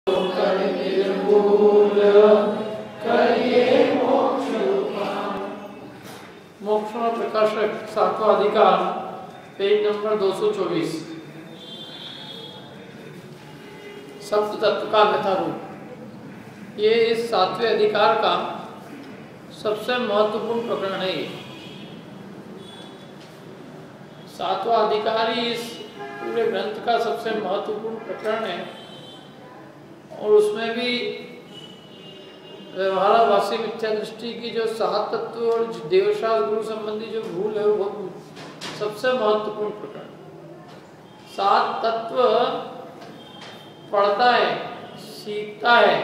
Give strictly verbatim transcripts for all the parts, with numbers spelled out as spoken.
मोक्ष प्रकाशक सातवां अधिकार पेज नंबर दो सौ चौबीस। सप्त तत्व का यथारूप, ये इस सातवें अधिकार का सबसे महत्वपूर्ण प्रकरण है। ये सातवां अधिकार ही इस पूरे ग्रंथ का सबसे महत्वपूर्ण प्रकरण है और उसमें भी व्यवहाराभासी मिथ्या दृष्टि की जो सात तत्व और देवशास्त्र गुरु संबंधी जो भूल है वो सबसे महत्वपूर्ण प्रकरण। सात तत्व पढ़ता है, सीखता है,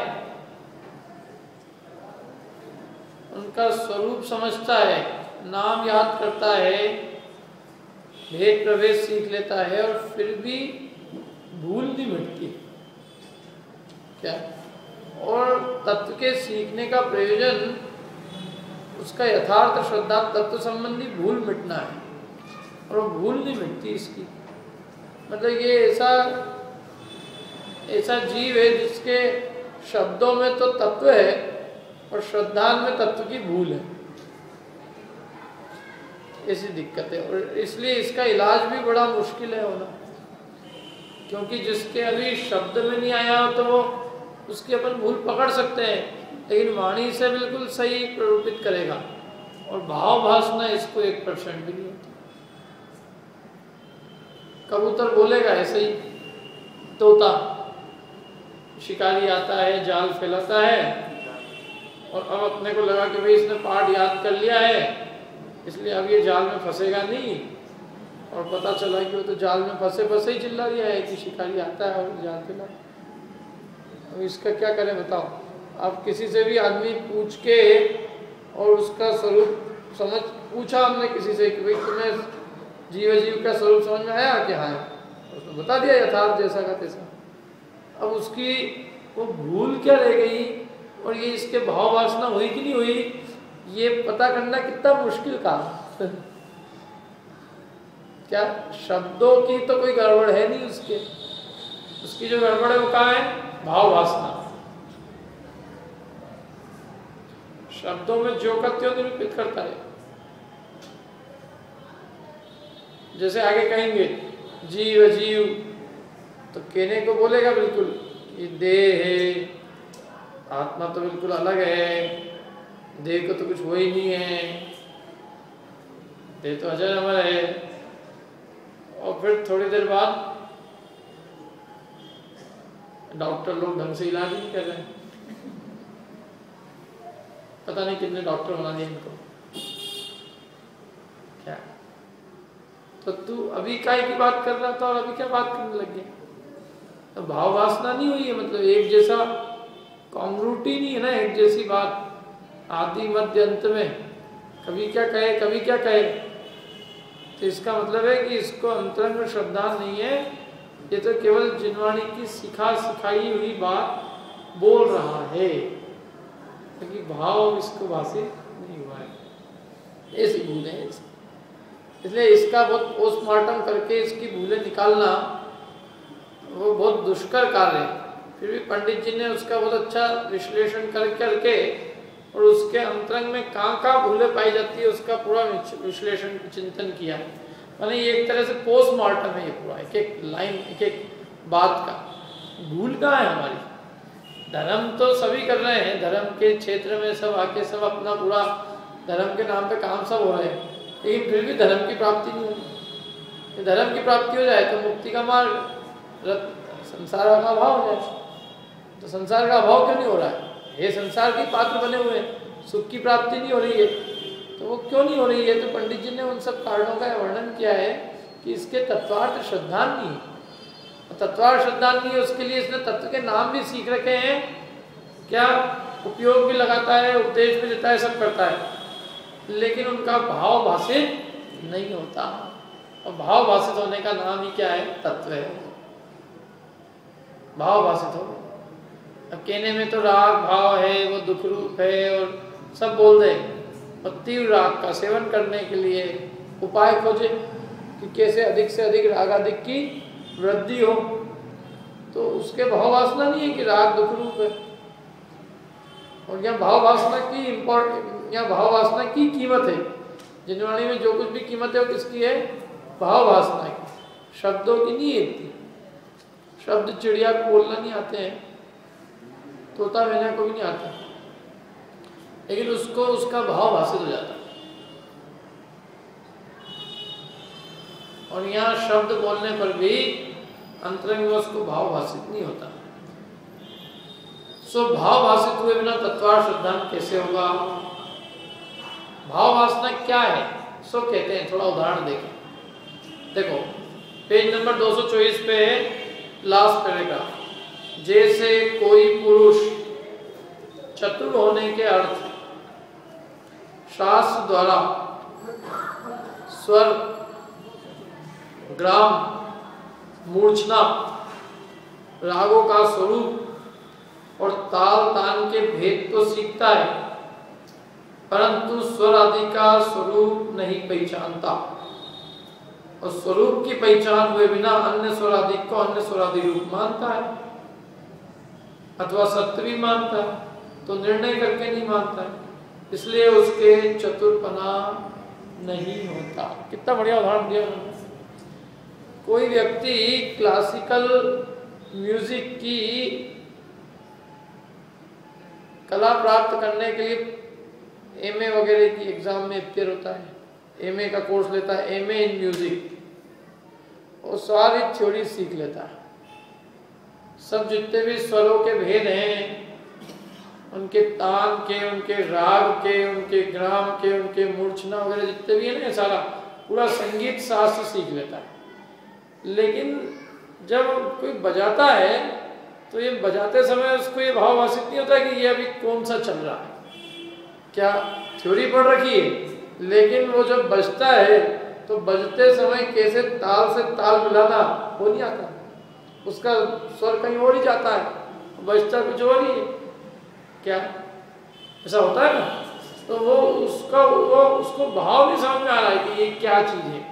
उनका स्वरूप समझता है, नाम याद करता है, भेद प्रभेद सीख लेता है और फिर भी भूल नहीं मिटती क्या। और तत्व के सीखने का प्रयोजन उसका यथार्थ श्रद्धा तत्व संबंधी भूल मिटना है और वो भूल नहीं मिटती इसकी। मतलब ये ऐसा ऐसा जीव है जिसके शब्दों में तो तत्व है और श्रद्धा में तत्व की भूल है, ऐसी दिक्कत है। और इसलिए इसका इलाज भी बड़ा मुश्किल है होना, क्योंकि जिसके अभी शब्द में नहीं आया हो तो वो उसकी अपन भूल पकड़ सकते हैं, लेकिन वाणी से बिल्कुल सही प्ररूपित करेगा और भाव भासना इसको एक परसेंट भी नहीं होता। कबूतर बोलेगा ऐसे ही, तोता शिकारी आता है, जाल फैलाता है और अब अपने को लगा कि भाई इसने पाठ याद कर लिया है इसलिए अब ये जाल में फंसेगा नहीं, और पता चला कि वो तो जाल में फंसे फंसे ही चिल्ला दिया है कि शिकारी आता है और जाल फैला। अब इसका क्या करें बताओ। आप किसी से भी आदमी पूछ के और उसका स्वरूप समझ पूछा हमने किसी से कि भाई तुम्हें जीव जीव का स्वरूप समझ में आया क्या है, उसने बता दिया यथार्थ जैसा का तैसा। अब उसकी वो भूल क्या रह गई और ये इसके भाव वासना हुई कि नहीं हुई, ये पता करना कितना मुश्किल काम। क्या शब्दों की तो कोई गड़बड़ है नहीं, उसके उसकी जो गड़बड़ है वो कहाँ है, भाव वासना। शब्दों में जो का त्यों निरूपित करता है। जैसे आगे कहेंगे जीव जीव, तो कहने को बोलेगा बिल्कुल कि देह है, आत्मा तो बिल्कुल अलग है, देह को तो कुछ वो ही नहीं है, देह तो अजर अमर है। और फिर थोड़ी देर बाद डॉक्टर लोग ढंग से इलाज नहीं कर रहे हैं, पता नहीं कितने डॉक्टर बना दिए इनको। क्या तो तू अभी काय की बात कर रहा था और अभी क्या बात करने लग गया। तो भाव वासना नहीं हुई है, मतलब एक जैसा कॉन्ग्रुटी नहीं है ना, एक जैसी बात आदि मध्य अंत में कभी क्या कहे कभी क्या कहे। तो इसका मतलब है कि इसको अंतरंग में श्रद्धा नहीं है, ये तो केवल जिनवाणी की सिखा सिखाई हुई बात बोल रहा है, क्योंकि भाव इसको भाषित नहीं हुआ है, ऐसी भूलें हैं। इसलिए इसका बहुत पोस्टमार्टम करके इसकी भूलें निकालना वो बहुत दुष्कर कार्य है। फिर भी पंडित जी ने उसका बहुत अच्छा विश्लेषण कर करके और उसके अंतरंग में कहाँ कहाँ भूलें पाई जाती है उसका पूरा विश्लेषण चिंतन किया। माने ये एक तरह से पोस्टमार्टम है, ये पूरा एक एक लाइन एक एक बात का। भूल कहाँ है हमारी। धर्म तो सभी कर रहे हैं, धर्म के क्षेत्र में सब आके सब अपना पूरा धर्म के नाम पे काम सब हो रहे हैं, लेकिन फिर भी धर्म की प्राप्ति नहीं हो रही। धर्म की प्राप्ति हो जाए तो मुक्ति का मार्ग, संसार का अभाव हो जाए। तो संसार का अभाव क्यों नहीं हो रहा है, ये संसार के पात्र बने हुए हैं, सुख की प्राप्ति नहीं हो रही है, तो वो क्यों नहीं हो रही है। तो पंडित जी ने उन सब कारणों का वर्णन किया है कि इसके तत्वार्थ श्रद्धा नहीं है। तत्वार्थ श्रद्धा नहीं है, उसके लिए इसने तत्व के नाम भी सीख रखे हैं, क्या उपयोग भी लगाता है, उपदेश भी देता है, सब करता है, लेकिन उनका भाव भाषित नहीं होता। और भाव भाषित होने का नाम ही क्या है, तत्व है। भाव भाषित हो, अब कहने में तो राग भाव है, वो दुख रूप है और सब बोल दे, और तीव्र राग का सेवन करने के लिए उपाय खोजे कि कैसे अधिक से अधिक रागाधिक की वृद्धि हो। तो उसके भाव वासना नहीं है कि राग दुख रूप है। और यहाँ भाव वासना की इम्पोर्ट यहाँ भाव वासना की कीमत है। जिनवाणी में जो कुछ भी कीमत है वो किसकी है? भाव वासना की, शब्दों की नहीं है। शब्द चिड़िया को बोलना नहीं आते हैं, तोता मैना को भी नहीं आता, लेकिन उसको उसका भाव भाषित हो जाता है। और यहाँ शब्द बोलने पर भी अंतरंग में उसको भाव भाषित नहीं होता। सो भाव भाषित हुए बिना तत्वार्थ श्रद्धान कैसे होगा? भाव वासना क्या है? सो कहते हैं, थोड़ा उदाहरण देखें। देखो पेज नंबर दो सौ चौबीस पे लास्ट पैराग्राफ। जैसे कोई पुरुष चतुर होने के अर्थ शास्त्र द्वारा स्वर, ग्राम, मूर्छना, रागों का स्वरूप और ताल तान के भेद तो सीखता है, परंतु स्वर आदि का स्वरूप नहीं पहचानता, और स्वरूप की पहचान हुए बिना अन्य स्वर आदि को अन्य स्वर आदि रूप मानता है अथवा सत्य भी मानता है, तो निर्णय करके नहीं मानता है, इसलिए उसके चतुरपना नहीं होता। कितना बढ़िया उदाहरण दिया उन्होंने। कोई व्यक्ति क्लासिकल म्यूजिक की कला प्राप्त करने के लिए एमए वगैरह की एग्जाम में अपियर होता है, एमए का कोर्स लेता है, एमए इन म्यूजिक, और सारी थ्योरी सीख लेता है। सब जितने भी स्वरों के भेद हैं, उनके तान के, उनके राग के, उनके ग्राम के, उनके मूर्छना वगैरह जितने भी है ना, सारा पूरा संगीत शास्त्र सीख लेता है। लेकिन जब कोई बजाता है तो ये बजाते समय उसको ये भाव वासित नहीं होता कि ये अभी कौन सा चल रहा है, क्या थ्योरी पढ़ रखी है, लेकिन वो जब बजता है तो बजते समय कैसे ताल से ताल मिलाना वो नहीं आता, उसका स्वर कहीं और ही जाता है, बजता कुछ और ही है। क्या ऐसा होता है ना? तो वो उसका वो उसको भाव नहीं समझ में आ रहा है कि ये क्या चीज है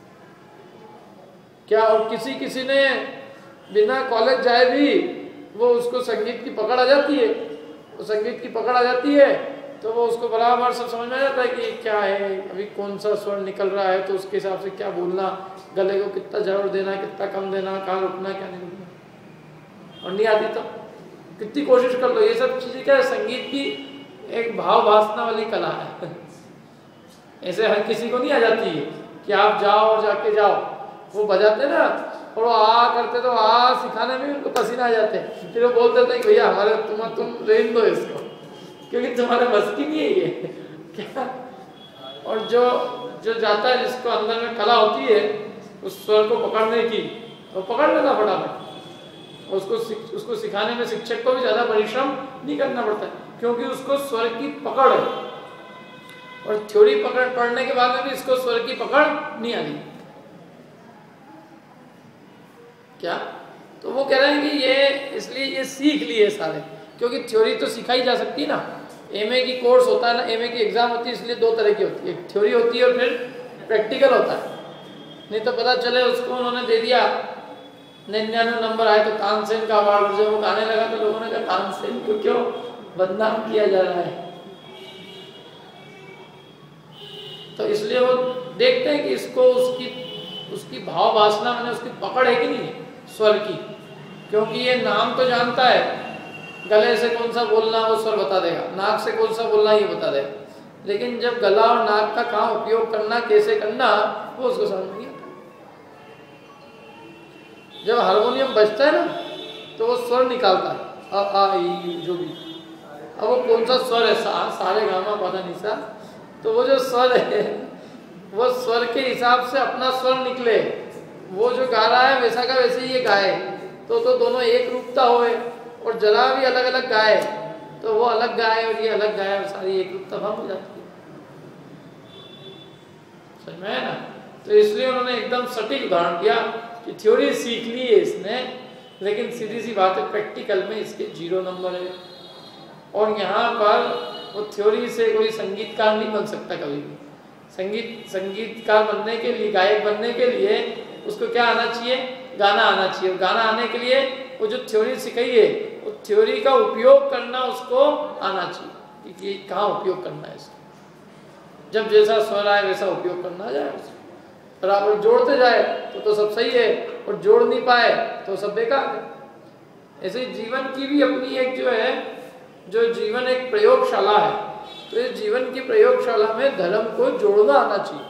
क्या। और किसी किसी ने बिना कॉलेज जाए भी वो उसको संगीत की पकड़ आ जाती है, वो संगीत की पकड़ आ जाती है तो वो उसको बराबर सब समझ में आ जाता है कि क्या है, अभी कौन सा स्वर निकल रहा है, तो उसके हिसाब से क्या बोलना, गले को कितना जोर देना, कितना कम देना, कहाँ रुकना, क्या नहीं रुकना। और नहीं आती तो कितनी कोशिश कर लो, ये सब चीजें क्या है, संगीत की एक भाव वासना वाली कला है। ऐसे हर किसी को नहीं आ जाती है कि आप जाओ और जाके जाओ, वो बजाते ना और वो आ करते तो आ सिखाने में उनको पसीना आ जाते हैं, फिर वो बोल देते हैं भैया हमारे तुम तुम रेन दो इसको, क्योंकि तुम्हारे बस की नहीं है ये क्या। और जो जो जाता है, जिसको अंदर में कला होती है उस स्वर को पकड़ने की, वो पकड़ लेना फटाफट। उसको उसको सिखाने में शिक्षक को भी ज्यादा परिश्रम नहीं करना पड़ता है, क्योंकि उसको स्वर की पकड़ है। और थ्योरी पकड़ पढ़ने के बाद में भी इसको स्वर की पकड़ नहीं आ रही क्या। तो वो कह रहे हैं कि ये इसलिए ये सीख लिए सारे, क्योंकि थ्योरी तो सिखाई जा सकती है ना। एमए की कोर्स होता है ना, एमए की एग्जाम होती है, इसलिए दो तरह की होती है, एक थ्योरी होती है और फिर प्रैक्टिकल होता है। नहीं तो पता चले उसको उन्होंने दे दिया निन्यानवे नंबर आए तो तानसेन का अवार्ड, जब वो गाने लगा तो लोगों ने कहा तानसेन को क्यों बदनाम किया जा रहा है। तो इसलिए वो देखते हैं कि इसको उसकी उसकी भाव वासना मैंने उसकी पकड़ है कि नहीं है स्वर की, क्योंकि ये नाम तो जानता है, गले से कौन सा बोलना वो स्वर बता देगा, नाक से कौन सा बोलना ये बता देगा, लेकिन जब गला और नाक का कहाँ उपयोग करना, कैसे करना, वो उसको समझ नहीं आता। जब हारमोनियम बजता है ना तो वो स्वर निकालता है, आ आ ई जो भी, अब वो कौन सा स्वर है, सा, सारे गामा पादा निसा, तो वो जो स्वर है वो स्वर के हिसाब से अपना स्वर निकले, वो जो गा रहा है वैसा का वैसे ही ये गाए, तो तो दोनों एक रूपता होए। और जरा भी अलग अलग गाए तो वो अलग गाए और ये अलग गाए, और सारी एक रूपता भंग हो जाती है। समझ में है ना? तो इसलिए उन्होंने एकदम सटीक उदाहरण दिया कि थ्योरी सीख ली है इसने, लेकिन सीधी सी बात है प्रैक्टिकल में इसके जीरो नंबर है। और यहाँ पर वो थ्योरी से कोई संगीतकार नहीं बन सकता कभी भी। संगीत संगीतकार बनने के लिए, गायक बनने के लिए उसको क्या आना चाहिए, गाना आना चाहिए। गाना आने के लिए वो जो थ्योरी सिखाई है वो थ्योरी का उपयोग करना उसको आना चाहिए कि कहाँ उपयोग करना है इसको। जब जैसा स्वर आए वैसा उपयोग करना जाए उसको, बराबर जोड़ते जाए तो तो सब सही है, और जोड़ नहीं पाए तो सब बेकार है। ऐसे जीवन की भी अपनी एक जो है, जो जीवन एक प्रयोगशाला है, तो इस जीवन की प्रयोगशाला में धर्म को जोड़ना आना चाहिए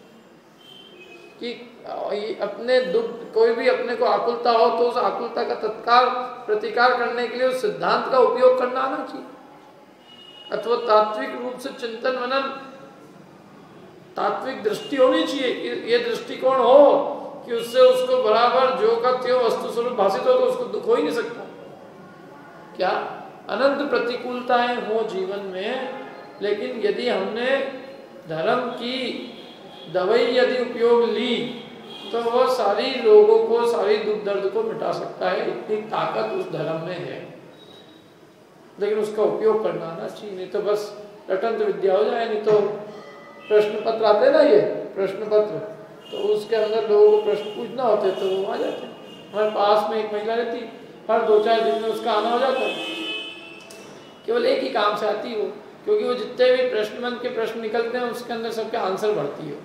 कि अपने दुख, कोई भी अपने को आकुलता हो तो उस आकुलता का तत्काल प्रतिकार करने के लिए उस सिद्धांत का उपयोग करना आना चाहिए, अथवा तात्विक रूप से चिंतन मनन, तात्विक दृष्टि होनी चाहिए। ये दृष्टिकोण हो कि उससे उसको बराबर जो का त्यों वस्तु स्वरूप भाषित हो तो उसको दुख हो ही नहीं सकता। क्या अनंत प्रतिकूलताएं हो जीवन में, लेकिन यदि हमने धर्म की दवाई यदि उपयोग ली तो वो सारी रोगों को, सारी दुख दर्द को मिटा सकता है, इतनी ताकत उस धर्म में है। लेकिन उसका उपयोग करना आना चाहिए, नहीं तो बस रटंत विद्या हो जाए। नहीं तो प्रश्न पत्र आते ना, ये प्रश्न पत्र, तो उसके अंदर लोगों को प्रश्न पूछना होते तो वो आ जाते। हमारे पास में एक महिला रहती, हर दो चार दिन में उसका आना हो जाता, केवल एक ही काम से आती हो, क्योंकि वो जितने भी प्रश्न मन के प्रश्न निकलते हैं उसके अंदर सबके आंसर भरती हो।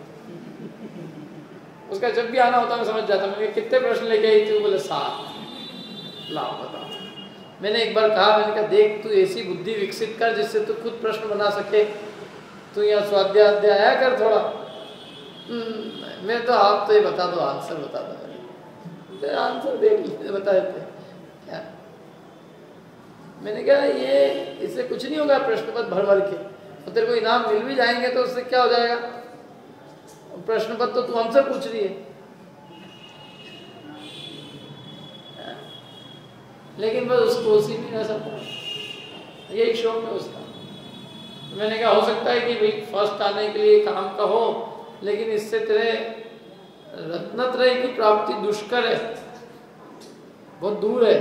उसका जब भी आना होता मैं समझ जाता, मैं कितने प्रश्न लेके आई थी, बोले सात। लाओ बताओ। मैंने एक बार कहा, मैंने कहा देख तू ऐसी बुद्धि विकसित कर जिससे तू खुद प्रश्न बना सके, तू यहाँ स्वाध्याय अध्याय आया कर थोड़ा। मैं तो आप तो ये बता दो, आंसर बता दो, आंसर दे बता देते क्या। मैंने कहा ये इससे कुछ नहीं होगा, प्रश्न पत्र भर भर के तो तेरे को इनाम मिल भी जाएंगे तो उससे क्या हो जाएगा, प्रश्न पत्र तो तू हमसे पूछ रही है। लेकिन बस उसको उसी में ऐसा था, यही शौक है उसका। मैंने कहा हो सकता है कि भाई फर्स्ट आने के लिए काम का हो, लेकिन इससे तेरे रत्नत्रय की प्राप्ति दुष्कर है, बहुत दूर है।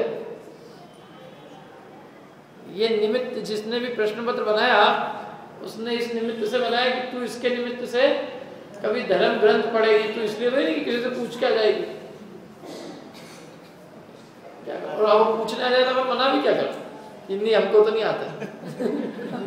ये निमित्त जिसने भी प्रश्न पत्र बनाया उसने इस निमित्त से बनाया कि तू इसके निमित्त से कभी धर्म ग्रंथ पढ़ेगी, तू इसलिए तो नहीं कि किसी से पूछ के आ जाएगी। क्या और अब पूछने आ जाए तो मैं मना भी क्या करूं, हिंदी हमको तो नहीं आता।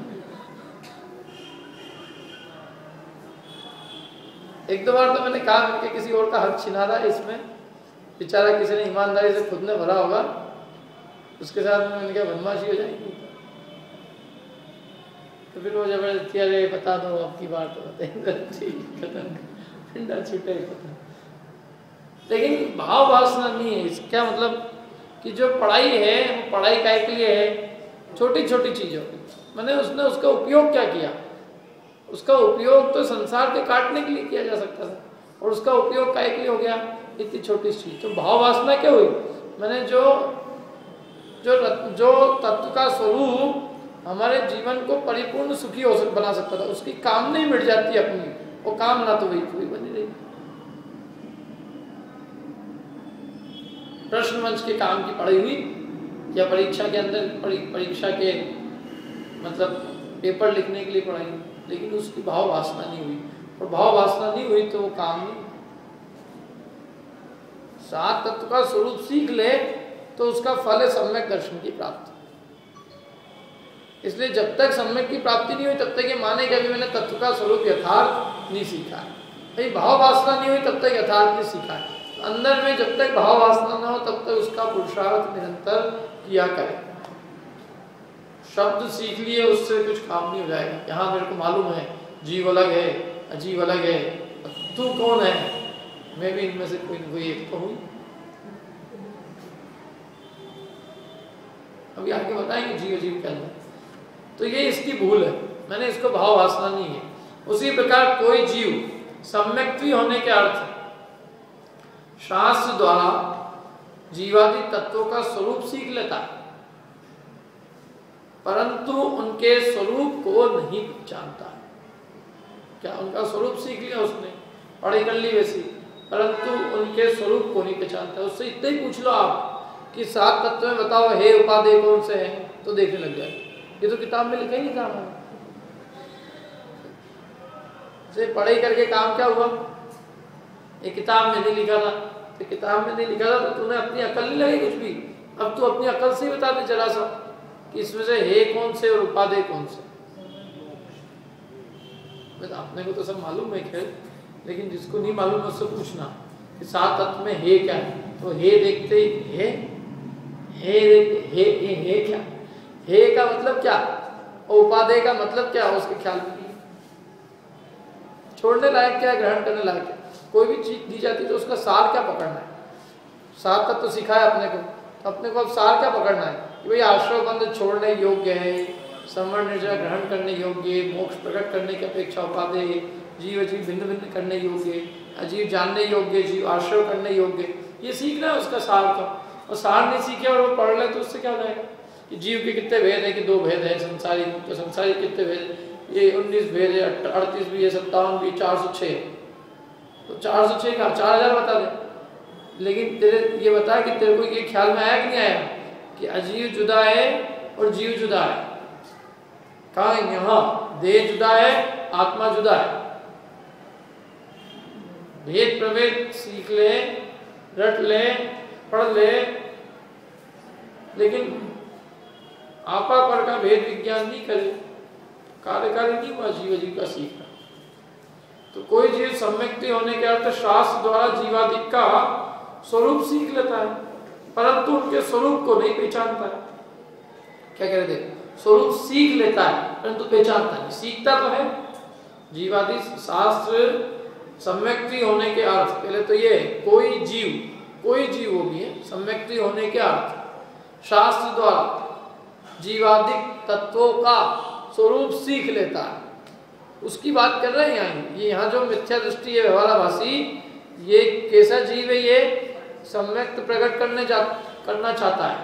एक दो बार तो मैंने कहा कि किसी और का हक छिना रहा है इसमें, बेचारा किसी ने ईमानदारी से खुद ने भरा होगा, उसके साथ में मैंने कहा बदमाशी हो जाएगी। तो फिर वो जबरदस्ती अरे बता दो आपकी बात तो बताएंगे, ठंडा छूटे पता। लेकिन भाव वासना नहीं है, इसका मतलब कि जो पढ़ाई है वो पढ़ाई काय के लिए है, छोटी छोटी चीजों की। मैंने उसने उसका उपयोग क्या किया, उसका उपयोग तो संसार के काटने के लिए किया जा सकता था, और उसका उपयोग काय के लिए हो गया इतनी छोटी चीज। तो भाव वासना क्या हुई, मैंने जो जो जो तत्व का स्वरूप हमारे जीवन को परिपूर्ण सुखी हो सक, बना सकता था, उसकी कामना ही मिट जाती है अपनी, वो कामना तो वही पूरी बनी रही। प्रश्न मंच के काम की पढ़ाई हुई या परीक्षा के अंदर परीक्षा के मतलब पेपर लिखने के लिए पढ़ाई हुई, लेकिन उसकी भाव वासना नहीं हुई, और भाव वासना नहीं हुई तो वो काम नहीं। सात तत्व का स्वरूप सीख ले तो उसका फल है सम्यक दर्शन की प्राप्ति। इसलिए जब तक सम्यक की प्राप्ति नहीं हुई तब तक ये माने कि अभी मैंने तत्व का स्वरूप यथार्थ नहीं सीखा है। भाई भाव वासना नहीं हुई तब तक यथार्थ नहीं सीखा है। अंदर में जब तक भाव वासना न हो तब तक उसका पुरुषार्थ निरंतर किया करे। शब्द सीख लिए उससे कुछ काम नहीं हो जाएगा। यहाँ मेरे को मालूम है जीव अलग है, अजीब अलग है, तू कौन है, मैं भी इनमें से कोई न कोई एक तो हूँ। अभी आगे बताएंगे जीव अजीब के अंदर। तो ये इसकी भूल है, मैंने इसको भाव वासना नहीं है। उसी प्रकार कोई जीव सम्यक्त्वी होने के अर्थ शास्त्र द्वारा जीवादि तत्वों का स्वरूप सीख लेता है, परंतु उनके स्वरूप को नहीं जानता। क्या उनका स्वरूप सीख लिया उसने, पढ़ाई कर ली वैसी, परंतु उनके स्वरूप को नहीं पहचानता। उससे इतना ही पूछ लो आप कि सात तत्व में बताओ हे उपादेय कौन से हैं, तो देखने लग जाए। ये तो किताब में लिखा ही नहीं था हमारा। से पढ़ाई करके काम क्या हुआ, ये किताब में नहीं लिखा था, तो किताब में नहीं लिखा था तो तूने अपनी अकल नहीं लगी कुछ भी, अब तू अपनी अकल से ही बता दे जरा सा कि इसमें से हे कौन से और उपादेय कौन से। अपने को तो सब मालूम है खैर, लेकिन जिसको नहीं मालूम उससे पूछना कि सात तत्व में हे क्या है। तो हे देखते ही हे हे हे हे, हे क्या, हे का मतलब क्या और उपादेय का मतलब क्या, उसके ख्याल में नहीं। छोड़ने लायक क्या है, ग्रहण करने लायक क्या। कोई भी चीज दी जाती है तो उसका सार क्या पकड़ना है। सात तत्व तो सिखाया अपने को, तो अपने को अब सार क्या पकड़ना है कि भाई आश्रय बंध छोड़ने योग्य है, संवरण निर्जरा ग्रहण करने योग्य, मोक्ष प्रकट करने की अपेक्षा उपादेय, जीव अजीव भिन्न भिन्न करने योग्य, अजीव जानने योग्य, जीव आश्रय करने योग्य, ये सीखना है उसका सार का। और सार नहीं सीखे और वो पढ़ ले तो उससे क्या हो जाएगा कि जीव के कितने भेद है कि दो भेद है, संसारी तो संसारी कितने भेद, ये उन्नीस भेद है, अड़तीस भी है, सत्तावन भी, चार सौ छः, तो चार सौ छः का चार हजार बता दे। लेकिन तेरे ये बता कि तेरे को ये ख्याल में आया कि नहीं आया कि अजीव जुदा है और जीव जुदा है। कहा यहाँ देह जुदा है, आत्मा जुदा है। भेद प्रभेद सीख ले, रट ले, पढ़ ले, लेकिन आपा पर का भेद विज्ञान नहीं करे, कार्यकारी नहीं हुआ जीव जीव का सीखना। तो कोई जीव सम्यक्ति होने के अर्थ शास्त्र द्वारा जीवादिक का स्वरूप सीख लेता है, परंतु उनके स्वरूप को नहीं पहचानता है। क्या कह रहे थे, स्वरूप सीख लेता है परंतु पहचानता नहीं। सीखता तो है जीवादि शास्त्र सम्यक्ति होने के अर्थ, पहले तो ये कोई जीव, कोई जीव वो भी है, सम्यक्ति होने के अर्थ शास्त्र द्वारा जीवादिक तत्वों का स्वरूप सीख लेता है, उसकी बात कर रहे हैं यहाँ। ये यहाँ जो मिथ्या दृष्टि है व्यवहाराभासी, ये कैसा जीव है, ये सम्यक्त प्रकट करने जा करना चाहता है,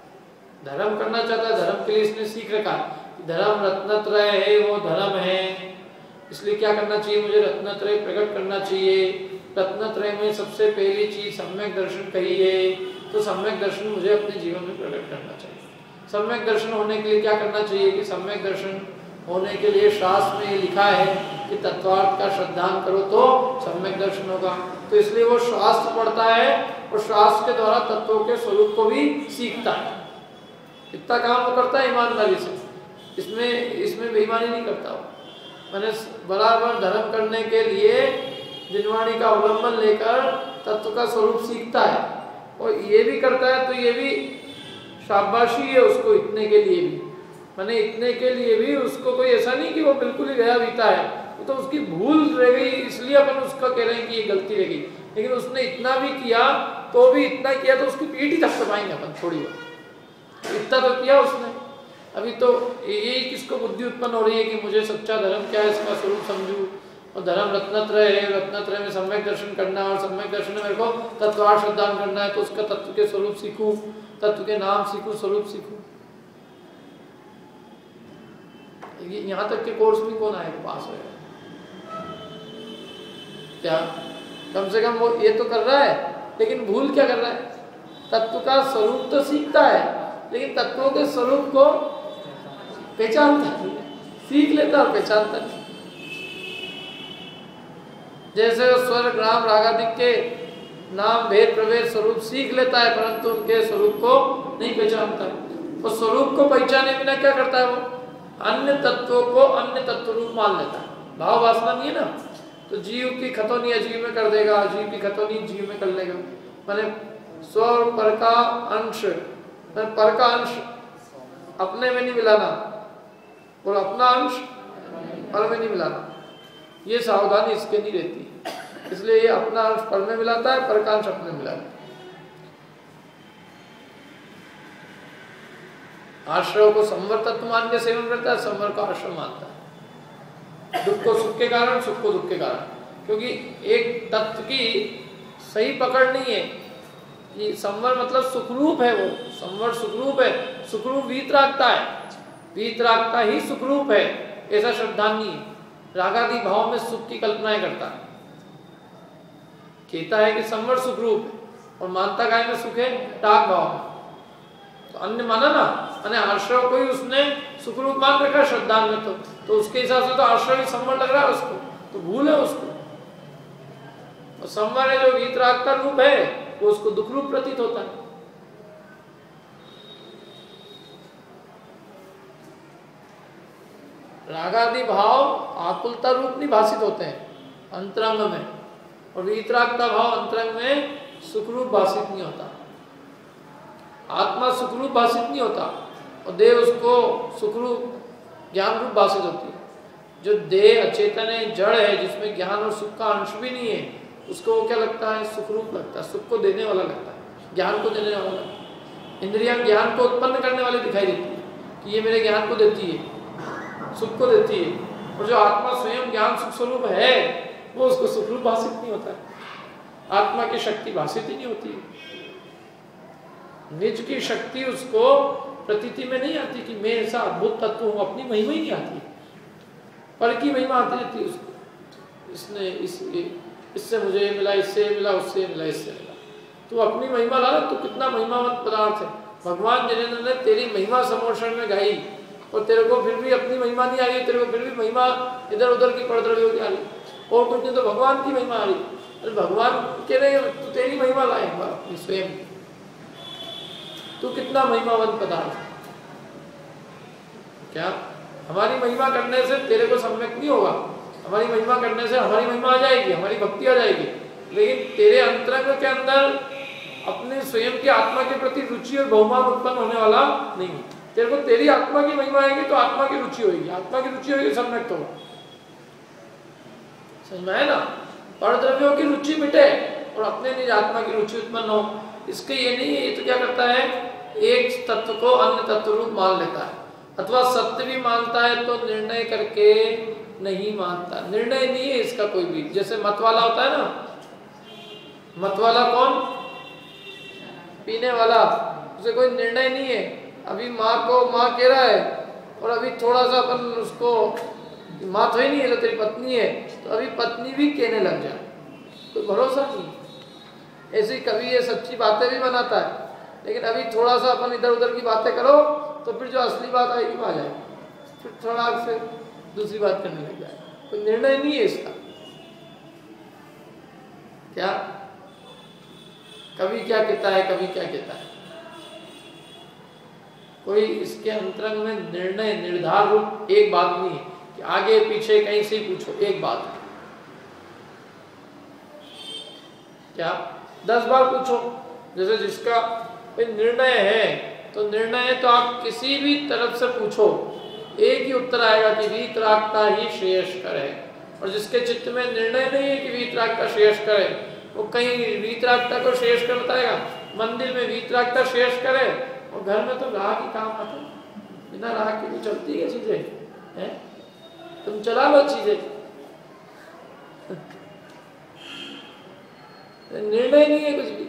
धर्म करना चाहता है, धर्म के लिए इसने सीख रखा है धर्म रत्नत्रय है, वो धर्म है, इसलिए क्या करना चाहिए, मुझे रत्नत्रय प्रकट करना चाहिए। रत्नत्रय में सबसे पहली चीज सम्यक दर्शन कही है, तो सम्यक दर्शन मुझे अपने जीवन में प्रकट करना चाहिए। सम्यक दर्शन होने के लिए क्या करना चाहिए कि सम्यक दर्शन होने के लिए शास्त्र में लिखा है कि तत्वार्थ का श्रद्धान करो तो सम्यक दर्शन होगा। तो इसलिए वो शास्त्र पढ़ता है और शास्त्र के द्वारा तत्वों के स्वरूप को भी सीखता है। इतना काम वो करता है ईमानदारी से, इसमें इसमें बेईमानी नहीं करता वो। मैंने बराबर धर्म करने के लिए जिनवाणी का अवलंबन लेकर तत्व का स्वरूप सीखता है, और ये भी करता है तो ये भी शाबाशी है उसको, इतने के लिए भी, मैंने इतने के लिए भी उसको कोई ऐसा नहीं कि वो बिल्कुल ही गया बीता है, वो तो उसकी भूल रह गई, इसलिए अपन उसका कह रहे हैं कि ये गलती रह गई। लेकिन उसने इतना भी किया तो भी इतना किया तो उसकी पीठ ही तक दबाएंगे अपन थोड़ी बहुत, इतना तो किया उसने। अभी तो यही किसको बुद्धि उत्पन्न हो रही है कि मुझे सच्चा धर्म क्या है, इसका स्वरूप समझूं, और धर्म रत्नत्रय है, रत्नत्रय में सम्यक दर्शन करना है, और सम्यक दर्शन में मेरे को तत्वार्थ श्रद्धान करना है, तो उसका तत्व के स्वरूप सीखूं, तत्व के नाम सीखूं, स्वरूप सीखूं। यहाँ तक के कोर्स में कौन आएगा पास होगा क्या? कम से कम वो ये तो कर रहा है, लेकिन भूल क्या कर रहा है, तत्व का स्वरूप तो सीखता है लेकिन तत्वों के स्वरूप को पहचानता नहीं, सीख लेता और पहचानता नहीं। जैसे वो स्वर ग्राम रागादिक के नाम भेद प्रभेद स्वरूप सीख लेता है परंतु उनके स्वरूप को नहीं पहचानता है। तो स्वरूप को पहचाने बिना क्या करता है, वो अन्य तत्वों को अन्य तत्व रूप मान लेता है। भाव वासना नहीं है ना, तो जीव की खतौनी अजीव में कर देगा, अजीव की खतौनी जीव में कर लेगा। मैंने स्व और पर का अंश, पर का अंश अपने में नहीं मिलाना और अपना अंश पर में नहीं मिलाना, ये सावधानी इसके नहीं रहती, इसलिए ये अपना अंश पर में मिलाता है, पर का अंश अपने में मिलाता है। आश्रय को संवर तत्व मान के सेवन करता है, संवर को आश्रय मानता है। दुख को सुख के कारण, सुख को दुख के कारण, क्योंकि एक तत्व की सही पकड़ नहीं है कि संवर मतलब सुखरूप है, वो संवर सुखरूप है, सुखरूप वीतरागता है, वीतरागता ही सुखरूप है, ऐसा श्रद्धा नहीं है। रागादि भाव में सुख की कल्पनाएं करता है, कहता है कि संवर सुखरूप है और मानता गाय में सुख है टाक भाव में, तो अन्य माना ना, अन्य आश्रय को ही उसने सुखरूप मान रखा श्रद्धा में, तो तो उसके हिसाब से तो आश्रय संवर लग रहा है उसको, तो भूल है उसको। और संवर है जो वीतरागता रूप है, वो उसको दुख रूप प्रतीत होता है। रागादि भाव आकुलता रूप नहीं भाषित होते हैं अंतरंग में, और वीतरागता भाव अंतरंग में सुखरूप भाषित नहीं होता। आत्मा सुखरूप भाषित नहीं होता और देह उसको सुखरूप ज्ञान रूप भाषित होती है। जो देह अचेतन है, जड़ है, जिसमें ज्ञान और सुख का अंश भी नहीं है, उसको वो क्या लगता है? सुखरूप लगता है, सुख को देने वाला लगता है, ज्ञान को देने वाला लगता है। इंद्रियां ज्ञान को उत्पन्न करने वाली दिखाई देती है कि ये मेरे ज्ञान को देती है, सुख को देती है, और जो आत्मा स्वयं ज्ञान सुख स्वरूप है वो उसको सुखरूप भाषित नहीं होता है। आत्मा की शक्ति भाषित ही नहीं होती है। निज की शक्ति उसको प्रतीति में नहीं आती कि मैं ऐसा अद्भुत तत्व हूँ, अपनी महिमा ही नहीं आती, पर की महिमा आती रहती है उसको। इसने इस इससे मुझे मिला, इससे मिला, उससे मिला, इससे मिला। तू अपनी महिमा ला, तू कितना महिमावंत पदार्थ है। भगवान जिनेंद्र ने तेरी महिमा समोषण में गाई और तेरे को फिर भी अपनी महिमा नहीं आ रही, तेरे को फिर भी महिमा इधर उधर की पड़द्रव्यों की आ रही, और कुछ नहीं तो भगवान की महिमा आ रही। अरे भगवान कह रहे तू तेरी महिमा लाए अपनी स्वयं, तू कितना महिमावंत पदार्थ। क्या हमारी महिमा करने से तेरे को सम्यक नहीं होगा, हमारी महिमा करने से हमारी महिमा आ जाएगी, हमारी भक्ति आ जाएगी, लेकिन तेरे अंतरंग के अंदर अपने स्वयं की आत्मा के प्रति रुचि और बहुमान उत्पन्न होने वाला नहीं। तेरे को तेरी आत्मा की महिमा आएगी तो आत्मा की रुचि होगी, आत्मा की रुचि होगी सम्यक होगा। समझ में है ना? परद्रव्यों की रुचि मिटे और अपने निज आत्मा की रुचि उत्पन्न हो। इसके ये नहीं है, ये तो क्या करता है, एक तत्व को अन्य तत्व रूप मान लेता है, अथवा सत्य भी मानता है तो निर्णय करके नहीं मानता। निर्णय नहीं है इसका कोई भी। जैसे मत वाला होता है ना, मत वाला कौन? पीने वाला, उसे कोई निर्णय नहीं है। अभी माँ को माँ कह रहा है और अभी थोड़ा सा अपन उसको, माँ तो ही नहीं है तो तेरी पत्नी है, तो अभी पत्नी भी कहने लग जाए, कोई भरोसा नहीं। ऐसी कभी ये सच्ची बातें भी बनाता है, लेकिन अभी थोड़ा सा अपन इधर उधर की बातें करो तो फिर जो असली बात आएगी वो आ जाए, फिर थोड़ा से दूसरी बात करने लग जाए। कोई निर्णय नहीं है इसका। क्या कभी क्या कहता है, कभी क्या कहता है, कोई इसके अंतरंग में निर्णय निर्धार रूप एक बात नहीं है कि आगे पीछे कहीं से पूछो, एक बात है। क्या दस बार पूछो, जैसे जिसका निर्णय है तो निर्णय है तो आप किसी भी तरफ से पूछो, एक ही उत्तर आएगा कि वीतरागता ही श्रेयस्कर है। और जिसके चित्त में निर्णय नहीं है कि वीतरागता श्रेयस्कर है, वो कहीं वीतरागता को श्रेयस्कर बताएगा, मंदिर में वीतरागता श्रेयस्कर है और घर में तो राग ही काम आता है। बिना राग की भी चलती है चीजें, हैं? तुम चला लो चीजें, निर्णय नहीं है कुछ भी।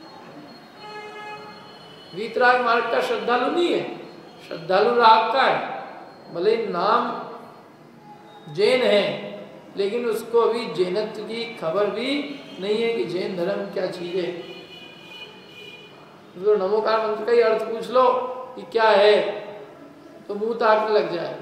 वीतराग मार्ग का श्रद्धालु नहीं है, श्रद्धालु राग का है। भले नाम जैन है लेकिन उसको अभी जैनत्व की खबर भी नहीं है कि जैन धर्म क्या चीज है। तो नमोकार मंत्र का ही अर्थ पूछ लो कि क्या है तो मुंह ताकने लग जाए,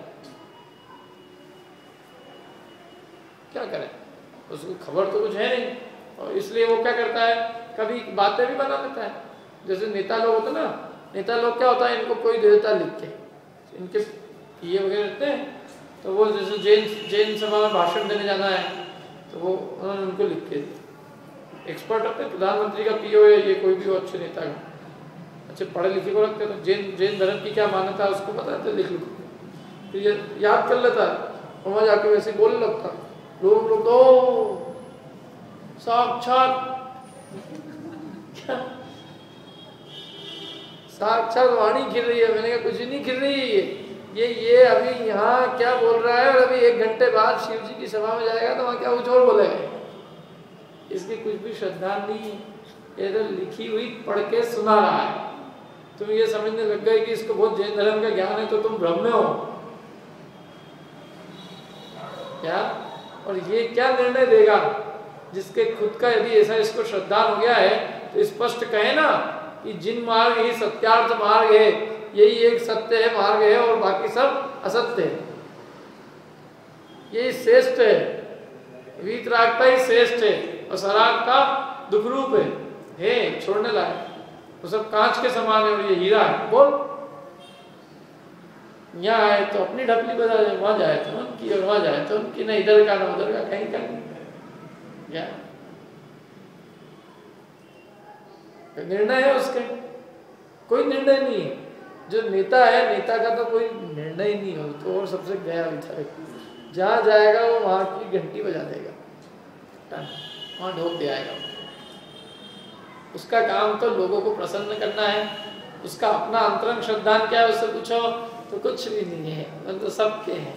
क्या करें, उसको खबर तो कुछ है नहीं। और इसलिए वो क्या करता है, कभी बातें भी बना लेता है। जैसे नेता लोग होते ना, नेता लोग क्या होता है, इनको कोई दे देता लिख के, इनके ये वगैरह रहते हैं, तो वो जैसे जैन जैन सभा में भाषण देने जाना है तो वो उन्होंने उनको लिख के, एक्सपर्ट होते हैं, प्रधानमंत्री का पीओ है ये, कोई भी हो अच्छे नेता का, अच्छे पढ़े लिखे को रखते हैं, तो जैन जैन धर्म की क्या मान्यता है उसको पता है तो लिख लो, तो ये याद कर लेता है और वहाँ जाके वैसे बोलने लगता। लोग लोग तो साक्षात क्या साक्षात वाणी खिल रही है। मैंने कहा कुछ नहीं खिल रही है, ये ये अभी यहाँ क्या बोल रहा है और अभी एक घंटे बाद शिव जी की सभा में जाएगा तो वहाँ क्या कुछ और बोलेगा। इसकी कुछ भी श्रद्धा नहीं है, ये तो लिखी हुई पढ़ के सुना रहा है। तुम ये समझने लग गए कि इसको बहुत जैन धर्म का ज्ञान है तो तुम भ्रम में हो क्या। और ये क्या निर्णय देगा जिसके खुद का यदि ऐसा इसको श्रद्धा हो गया है तो स्पष्ट कहे ना कि जिन मार्ग ही सत्यार्थ मार्ग है, यही एक सत्य है मार्ग है और बाकी सब असत्य है, यही श्रेष्ठ है, वीतरागता ही श्रेष्ठ है और सरागता दुख रूप है, है छोड़ने लायक, वो सब कांच के समान है और ये हीरा है। बोल यहाँ आए तो अपनी ढपली बजा जाए, वहाँ जाए तो उनकी, और वहाँ जाए तो उनकी, ना इधर का ना उधर का, कहीं का नहीं। क्या निर्णय है उसके? कोई निर्णय नहीं है। जो नेता है, नेता का तो कोई निर्णय ही नहीं हो, तो और सबसे गया विधायक, जहाँ जाएगा वो वहाँ की घंटी बजा देगा, वहाँ ढोक दे आएगा। उसका काम तो लोगों को प्रसन्न करना है। उसका अपना अंतरंग श्रद्धान क्या है उससे पूछो तो कुछ भी नहीं है, मतलब तो सबके हैं।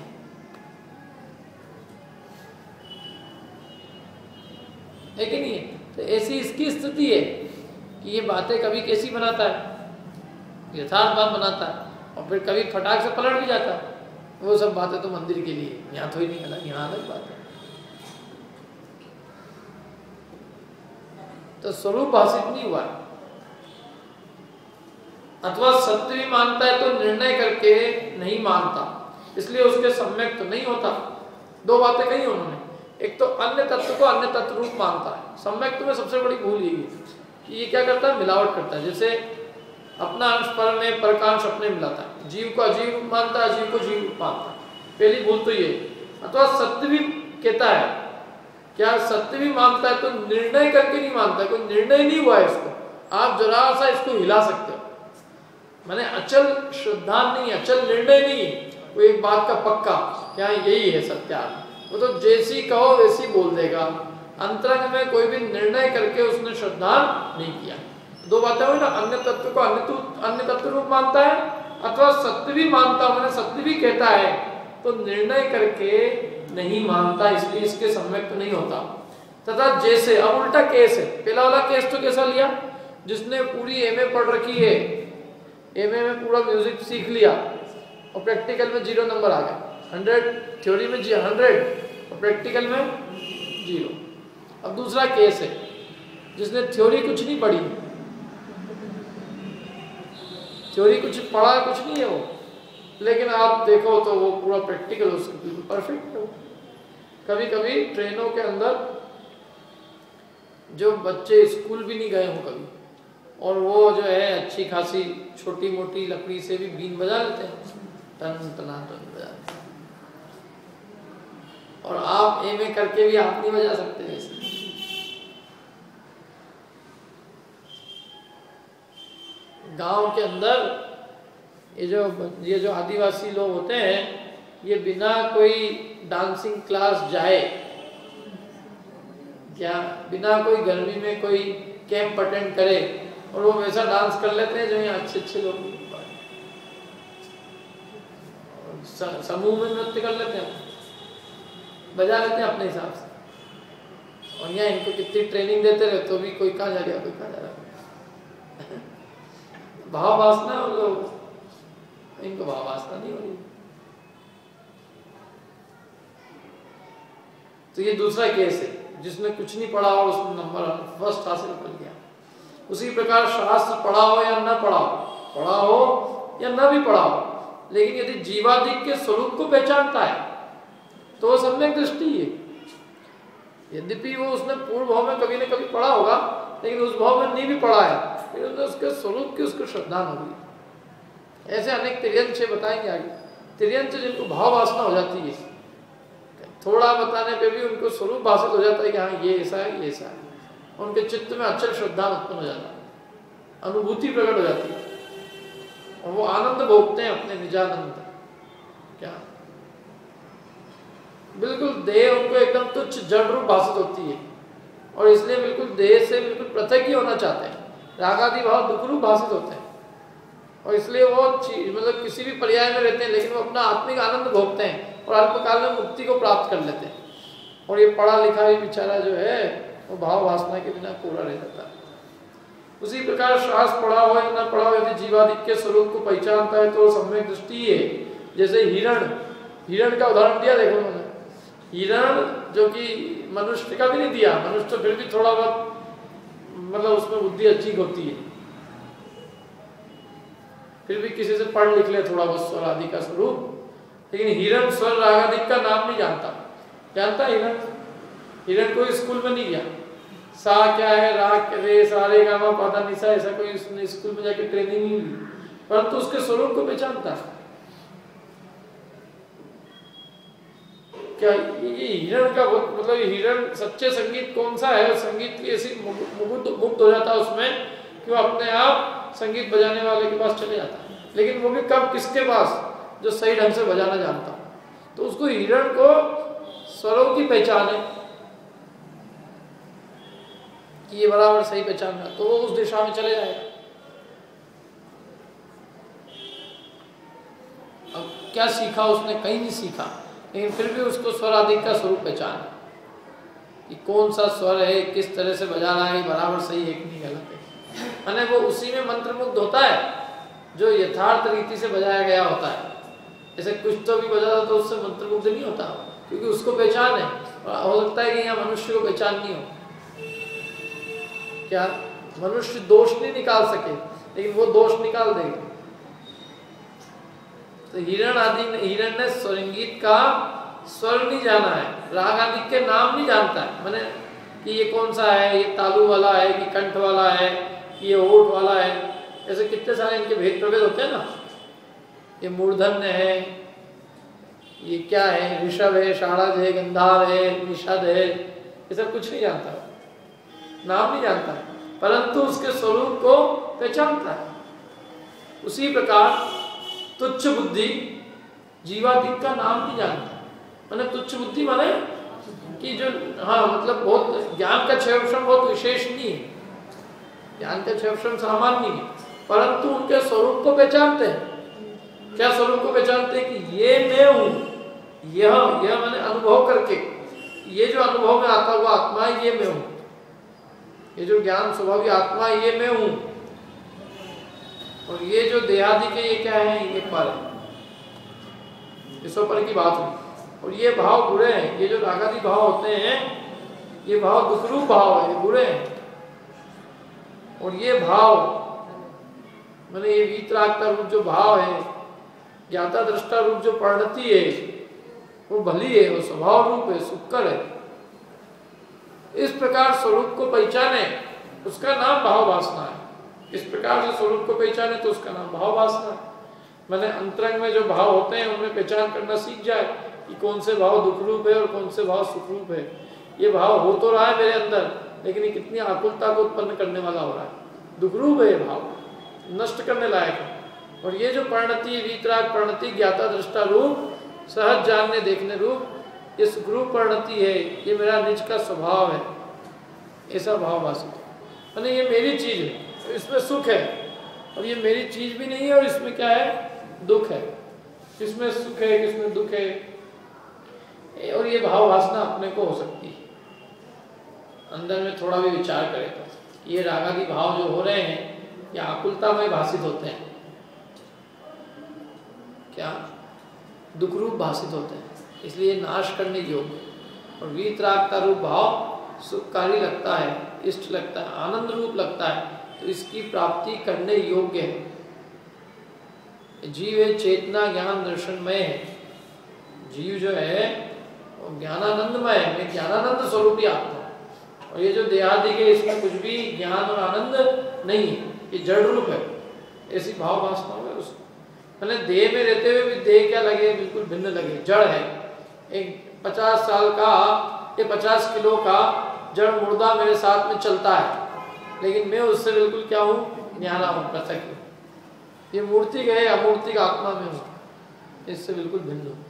है कि नहीं? तो ऐसी इसकी स्थिति है कि ये बातें कभी कैसी बनाता है, यथार्थ बात बनाता है, और फिर कभी फटाक से पलट भी जाता है। वो सब बातें तो मंदिर के लिए, यहाँ तो ही नहीं अलग, यहाँ अलग बात है। तो स्वरूप भाषित नहीं हुआ, अथवा सत्य भी मानता है तो निर्णय करके नहीं मानता, इसलिए उसके सम्यक तो नहीं होता। दो बातें कही उन्होंने, एक तो अन्य तत्व को अन्य तत्व रूप मानता है। सम्यक में सबसे बड़ी भूल यही है कि ये क्या करता है, मिलावट करता है। जैसे अपना अंश पर में, पर का अंश अपने मिलाता है, जीव को अजीव रूप मानता है, अजीव को जीव रूप मानता है। पहली भूल तो ये। अथवा सत्य भी कहता है, क्या सत्य भी मानता है तो निर्णय करके नहीं मानता, कोई निर्णय नहीं हुआ है इसको, आप जरा सा इसको हिला सकते हो, माने अचल श्रद्धा नहीं, अचल निर्णय नहीं, वो एक बात का पक्का क्या यही है सत्य, वो तो जैसी कहो वैसी बोल देगा। अंतरंग में कोई भी निर्णय करके उसने श्रद्धा नहीं किया। दो बातें हुई ना, अन्य तत्व को अन्य अन्य तत्व रूप मानता है, अथवा सत्य भी मानता हूं, मैंने सत्य भी कहता है तो निर्णय करके नहीं मानता, इसलिए इसके सम्यक तो नहीं होता। तथा जैसे, अब उल्टा केस है। पहला वाला केस तो कैसा लिया, जिसने पूरी एमए पढ़ रखी है, एमए में पूरा म्यूजिक सीख लिया और प्रैक्टिकल में जीरो नंबर आ गया, हंड्रेड थ्योरी में जी हंड्रेड और प्रैक्टिकल में जीरो। अब दूसरा केस है, जिसने थ्योरी कुछ नहीं पढ़ी, थ्योरी कुछ पढ़ा कुछ नहीं है वो, लेकिन आप देखो तो वो पूरा प्रैक्टिकल उसका बिल्कुल परफेक्ट है। कभी कभी ट्रेनों के अंदर जो बच्चे स्कूल भी नहीं गए हों कभी, और वो जो है अच्छी खासी छोटी मोटी लकड़ी से भी बीन बजा लेते हैं, टन टना टन बजा लेते हैं, और आप एम ए करके भी आप नहीं बजा सकते ऐसे। गांव के अंदर ये जो ये जो आदिवासी लोग होते हैं, ये बिना कोई डांसिंग क्लास जाए, क्या बिना कोई गर्मी में कोई कैंप अटेंड करे, और वो वैसा डांस कर लेते हैं जो यहाँ अच्छे अच्छे लोग समूह में नृत्य कर लेते हैं, बजा लेते हैं अपने हिसाब से। और यहाँ इनको कितनी ट्रेनिंग देते रहे तो भी कोई कहाँ जा गया, कोई कहाँ जा रहा। भाव वासना उन लोग, इनको भाव वासना नहीं हो रही। तो ये दूसरा केस है, जिसने कुछ नहीं पढ़ा हो उसने नंबर फर्स्ट हासिल कर लिया। उसी प्रकार शास्त्र पढ़ा हो या न पढ़ा हो, पढ़ा हो या न भी पढ़ा हो, लेकिन यदि जीवादिक के स्वरूप को पहचानता है तो वो सम्यक दृष्टि है। यद्यपि वो उसने पूर्व भाव में कभी न कभी पढ़ा होगा, लेकिन उस भाव में नहीं भी पढ़ा है, फिर उसने उसके स्वरूप की उसको श्रद्धा होगी। ऐसे अनेक तिर्यंश बताएंगे आगे, तिर्यंश जिनको भाव वासना हो जाती है, थोड़ा बताने पे भी उनको स्वरूप भाषित हो जाता है कि हाँ ये ऐसा है, ये ऐसा है, उनके चित्त में अचल श्रद्धा उत्पन्न हो जाता है, अनुभूति प्रकट हो जाती है, और वो आनंद भोगते हैं अपने निजानंद। क्या बिल्कुल देह उनको एकदम तुच्छ जड़ रूप भाषित होती है, और इसलिए बिल्कुल देह से बिल्कुल पृथक ही होना चाहते हैं। रागादि भाव दुख रूप भाषित होते हैं, और इसलिए वो मतलब किसी भी पर्याय में रहते हैं, लेकिन वो अपना आत्मिक आनंद भोगते हैं और अल्पकाल में मुक्ति को प्राप्त कर लेते हैं। और ये पढ़ा लिखा भी बेचारा जो है वो भाव वासना के बिना पूरा रह जाता है। उसी प्रकार शास्त्र पढ़ा हो या न पढ़ा हो, यदि जीवादिक के स्वरूप को पहचानता है तो सम्यक दृष्टि है। जैसे हिरण, हिरण का उदाहरण दिया देखो उन्होंने, हिरण जो कि मनुष्य का भी नहीं दिया, मनुष्य तो फिर भी थोड़ा बहुत मतलब उसमें बुद्धि अच्छी होती है, फिर भी किसी से पढ़ लिख ले थोड़ा बहुत स्वर आदि का स्वरूप, लेकिन हिरण स्वर राग आदि का नाम नहीं जानता। जानता हिरण? हिरण कोई स्कूल में नहीं गया, सा क्या है, राग रे सा रे गा मा पा धा नि सा, ऐसा कोई उसने स्कूल में जाके ट्रेनिंग नहीं ली, परंतु उसके स्वरूप को पहचानता है। क्या ये हिरण का मतलब हिरण सच्चे संगीत कौन सा है, संगीत की ऐसी मुग्ध मुग्ध हो जाता है उसमें कि वो अपने आप संगीत बजाने वाले के पास चले जाता है, लेकिन वो भी कब, किसके पास, जो सही ढंग से बजाना जानता हो। तो उसको हिरण को स्वरों की पहचान है कि ये बराबर सही पहचान रहा, तो वो उस दिशा में चले जाएगा। अब क्या सीखा उसने, कहीं नहीं सीखा, लेकिन फिर भी उसको स्वर आदि का स्वरूप पहचान है कि कौन सा स्वर है, किस तरह से बजा रहा है, बराबर सही है कि नहीं गलत है। माने वो उसी में मंत्रमुग्ध होता है जो यथार्थ रीति से बजाया गया होता है। जैसे कुछ तो भी बजाता तो उससे मंत्रमुग्ध नहीं होता, क्योंकि उसको पहचान है। और हो सकता है कि यहाँ मनुष्य को पहचान नहीं हो, क्या मनुष्य दोष नहीं निकाल सके, लेकिन वो दोष निकाल देगा। तो हिरण आदि हिरण ने स्वरंगीत का स्वर नहीं जाना है, राग आदि के नाम नहीं जानता है, माने कि ये कौन सा है, ये तालु वाला है कि कंठ वाला है कि ये ओठ वाला है। ऐसे कितने सारे इनके भेद प्रभेद होते हैं ना, ये मूर्धन्य है, ये क्या है, ऋषभ है, षाढ़ज है, गंधार है, निषद है, ये सब कुछ नहीं जानता, नाम नहीं जानता है, परंतु उसके स्वरूप को पहचानता है। उसी प्रकार तुच्छ बुद्धि जीवातीत का नाम नहीं जानता। माने तुच्छ बुद्धि माने कि जो, हाँ मतलब बहुत ज्ञान का क्षयक्षम बहुत विशेष नहीं है, ज्ञान का क्षयक्षम सामान्य नहीं है, परंतु उनके स्वरूप को पहचानते हैं। क्या स्वरूप को पहचानते हैं कि ये मैं हूँ, यह यह मैंने अनुभव करके, ये जो अनुभव में आता हुआ आत्मा ये मैं हूँ, ये जो ज्ञान स्वभावी आत्मा ये मैं हूँ, और ये जो देहादि के ये क्या है, ये पर है, इस पर की बात हुई। और ये भाव बुरे हैं, ये जो रागादि भाव होते हैं ये भाव दुखरूप भाव है, ये बुरे हैं। और ये भाव मैंने ये वीतराग का रूप जो भाव है, ज्ञाता दृष्टा रूप जो परिणति है, वो भली है, वो स्वभाव रूप है, सुक्कर है। इस प्रकार स्वरूप को पहचाने उसका नाम भाव वासना है। इस प्रकार से स्वरूप को पहचाने तो उसका नाम भाव वासना है। मैंने अंतरंग में जो भाव होते हैं उनमें पहचान करना सीख जाए कि कौन से भाव दुख रूप है और कौन से भाव सुख रूप है। ये भाव हो तो रहा है मेरे अंदर, लेकिन ये कितनी आकुलता को उत्पन्न करने वाला हो रहा है, दुख रूप है ये भाव, नष्ट करने लायक है। और ये जो परिणति, वीतराग परिणति, ज्ञाता दृष्टा रूप, सहज जानने देखने रूप, ये सुखरूप परिणति है, ये मेरा निज का स्वभाव है, ऐसा भाव वासित। मैंने ये मेरी चीज है, इसमें सुख है, और ये मेरी चीज भी नहीं है, और इसमें क्या है, दुख है। किसमें सुख है, किसमें दुख है, और ये भाव वासना अपने को हो सकती है। अंदर में थोड़ा भी विचार करें तो ये रागादि भाव जो हो रहे हैं ये आकुलता में भाषित होते हैं, क्या दुख रूप भाषित होते हैं, इसलिए नाश करने योग्य। और वीतराग का रूप भाव सुखकारी लगता है, इष्ट लगता है, आनंद रूप लगता है, तो इसकी प्राप्ति करने योग्य है। जीव है चेतना ज्ञान दर्शनमय है, जीव जो है वो ज्ञानानंदमय है, मैं ज्ञानानंद स्वरूप ही आत्मा। और ये जो देहादि के इसमें कुछ भी ज्ञान और आनंद नहीं है, ये जड़ रूप है, ऐसी भाव वासना है उसको। मैंने देह में रहते हुए भी देह क्या लगे, बिल्कुल भिन्न लगे, जड़ है। एक पचास साल का ये पचास किलो का जड़ मुर्दा मेरे साथ में चलता है, लेकिन मैं उससे बिल्कुल क्या हूँ, न्यारा हूँ, पृथक हूँ। ये मूर्ति गए अमूर्ति का आत्मा में हूँ, इससे बिल्कुल भिन्न हूँ।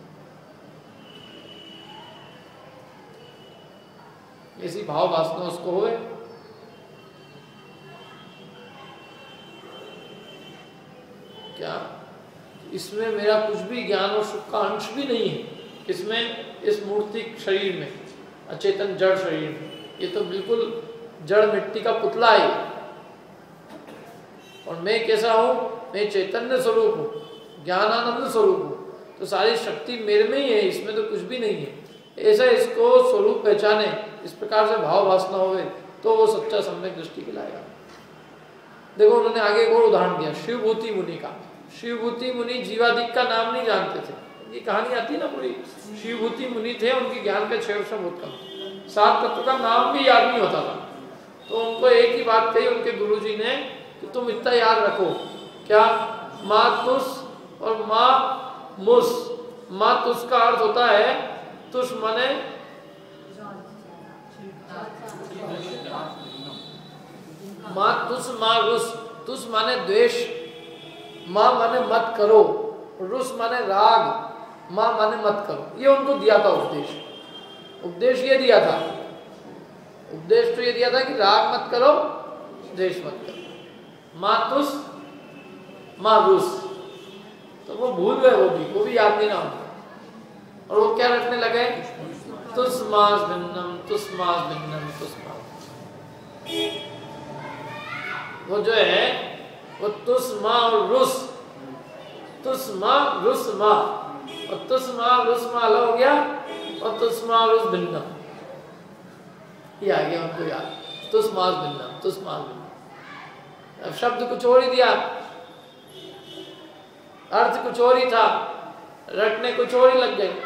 ऐसी भाव वासना उसको होए। क्या इसमें मेरा कुछ भी ज्ञान और सुख का अंश भी नहीं है, इसमें इस मूर्तिक शरीर में, अचेतन जड़ शरीर में, ये तो बिल्कुल जड़ मिट्टी का पुतला है। और मैं कैसा हूँ, मैं चैतन्य स्वरूप हूँ, ज्ञानानंद स्वरूप हूँ, तो सारी शक्ति मेरे में ही है, इसमें तो कुछ भी नहीं है। ऐसा इसको स्वरूप पहचाने, इस प्रकार से भाव वासना होवे तो वो सच्चा सम्यक दृष्टि खिलाएगा। देखो उन्होंने आगे एक और उदाहरण दिया शिवभूति मुनि का। शिवभूति मुनि जीवादिक का नाम नहीं जानते थे, ये कहानी आती ना पूरी। शिवभूति मुनि थे, उनकी ज्ञान का क्षेत्र बहुत कम, सात तत्व का नाम भी याद नहीं होता था। तो उनको एक ही बात कही उनके गुरुजी ने कि तुम इतना याद रखो, क्या, मातुस और माँ मुस। मातुस का अर्थ होता है तुष माने माँ तुष माँ रुस, तुष माने द्वेष, माँ माने मत करो, रुस माने राग, माँ माने मत करो। ये उनको दिया था उपदेश। उपदेश ये दिया था, उपदेश तो ये दिया था कि राग मत करो, द्वेष मत करो। माँ तुष माँ रुस, तो वो भूल गए, वो भी वो भी याद नहीं ना होता। और वो क्या रखने लगे? तुष्मास भिन्नम तुष्मास भिन्नम तुष्मास। वो जो है वो तुष्मा और रुस, तुष्मा रुष्मा, और तुष्मा रुष्मा अलग हो गया, और तुष्मा रुस भिन्नम ये आ गया उनको याद। तुष्मास भिन्नम तुष्मास भिन्नम। अब शब्द कुछ और ही दिया, अर्थ कुछ और ही था, रटने कुछ और ही लग गए,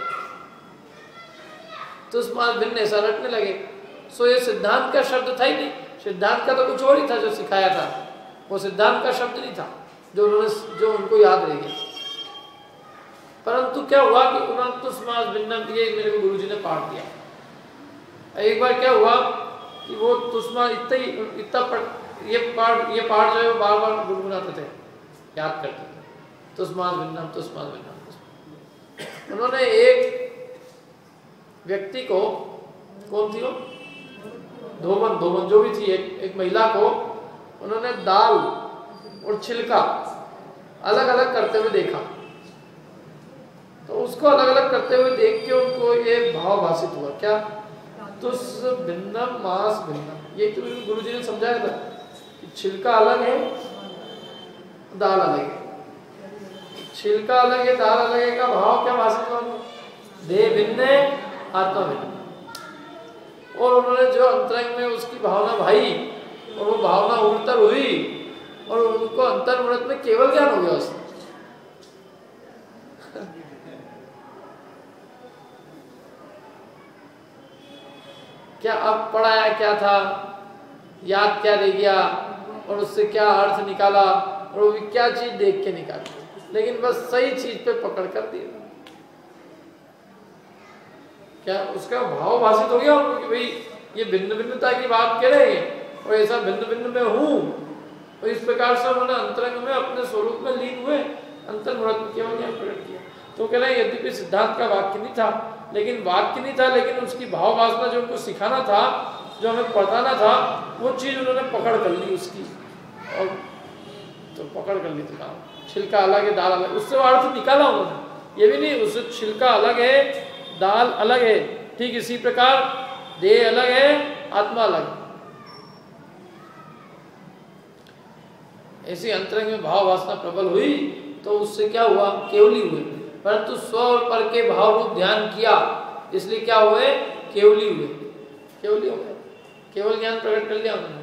तुष्मास भिन्न ऐसा रटने लगे। सो ये सिद्धांत का शब्द था ही नहीं, सिद्धांत का तो कुछ और ही था जो सिखाया था, वो सिद्धांत का शब्द नहीं था जो उन्होंने जो उनको याद रह गया। परंतु क्या हुआ कि उन्होंने तुष्मास भिन्नम ये मेरे को गुरुजी ने पाठ दिया। एक बार क्या हुआ कि वो तुष्मा इतना ही इतना पढ़ ये पाठ ये पाठ जो है वो बार बार गुनगुनाते थे, याद करते थे, तुष्मास भिन्नम तुष्मास भिन्नम। उन्होंने एक व्यक्ति को, कौन थी वो, धोबन धोबन जो भी थी, एक, एक महिला को उन्होंने दाल और छिलका अलग अलग करते हुए देखा। तो उसको अलग अलग करते हुए देख के उनको ये भाव भाषित हुआ, क्या? तुस भिन्नम मास भिन्नम। ये तो गुरुजी ने समझाया था कि छिलका अलग है, दाल अलग है। छिलका अलग है, दाल अलग है का भाव क्या भाषित हुआ? देह भिन्न है, आत्मा भिन्न। और उन्होंने जो अंतरंग में उसकी भावना भाई और वो भावना उड़तर हुई और उनको अंतर्मुहूर्त में केवल ज्ञान हो गया उससे। क्या अब पढ़ाया क्या था, याद क्या रह गया, और उससे क्या अर्थ निकाला, और वो क्या चीज देख के निकाली, लेकिन बस सही चीज पे पकड़ कर दिया। क्या उसका भाव भाषित हो गया उनको कि भाई ये भिन्न भिन्नता की बात कह रहे हैं और ऐसा भिन्न भिन्न में हूँ। और इस प्रकार से उन्होंने अंतरंग में अपने स्वरूप में लीन हुए, अंतर्मुहूर्त में केवल ज्ञान प्रकट किया। तो कह रहे हैं यद्यपि सिद्धांत का वाक्य नहीं था, लेकिन वाक्य नहीं था, लेकिन उसकी भाव वासना जो उनको सिखाना था, जो हमें पढ़ाना था, वो चीज उन्होंने पकड़ कर ली उसकी, और तो पकड़ कर ली थी। छिलका अलग है, दाल अलग, उससे अर्थ निकाला उन्होंने। ये भी नहीं उससे छिलका अलग है, दाल अलग है, ठीक इसी प्रकार देह अलग है, आत्मा अलग है। ऐसी अंतरंग में भाव वासना प्रबल हुई तो उससे क्या हुआ? केवली हुए। परंतु स्व और पर के भाव रूप ध्यान किया, इसलिए क्या हुए? केवली हुए, केवली हो गए, केवल ज्ञान प्रकट कर लिया उन्होंने।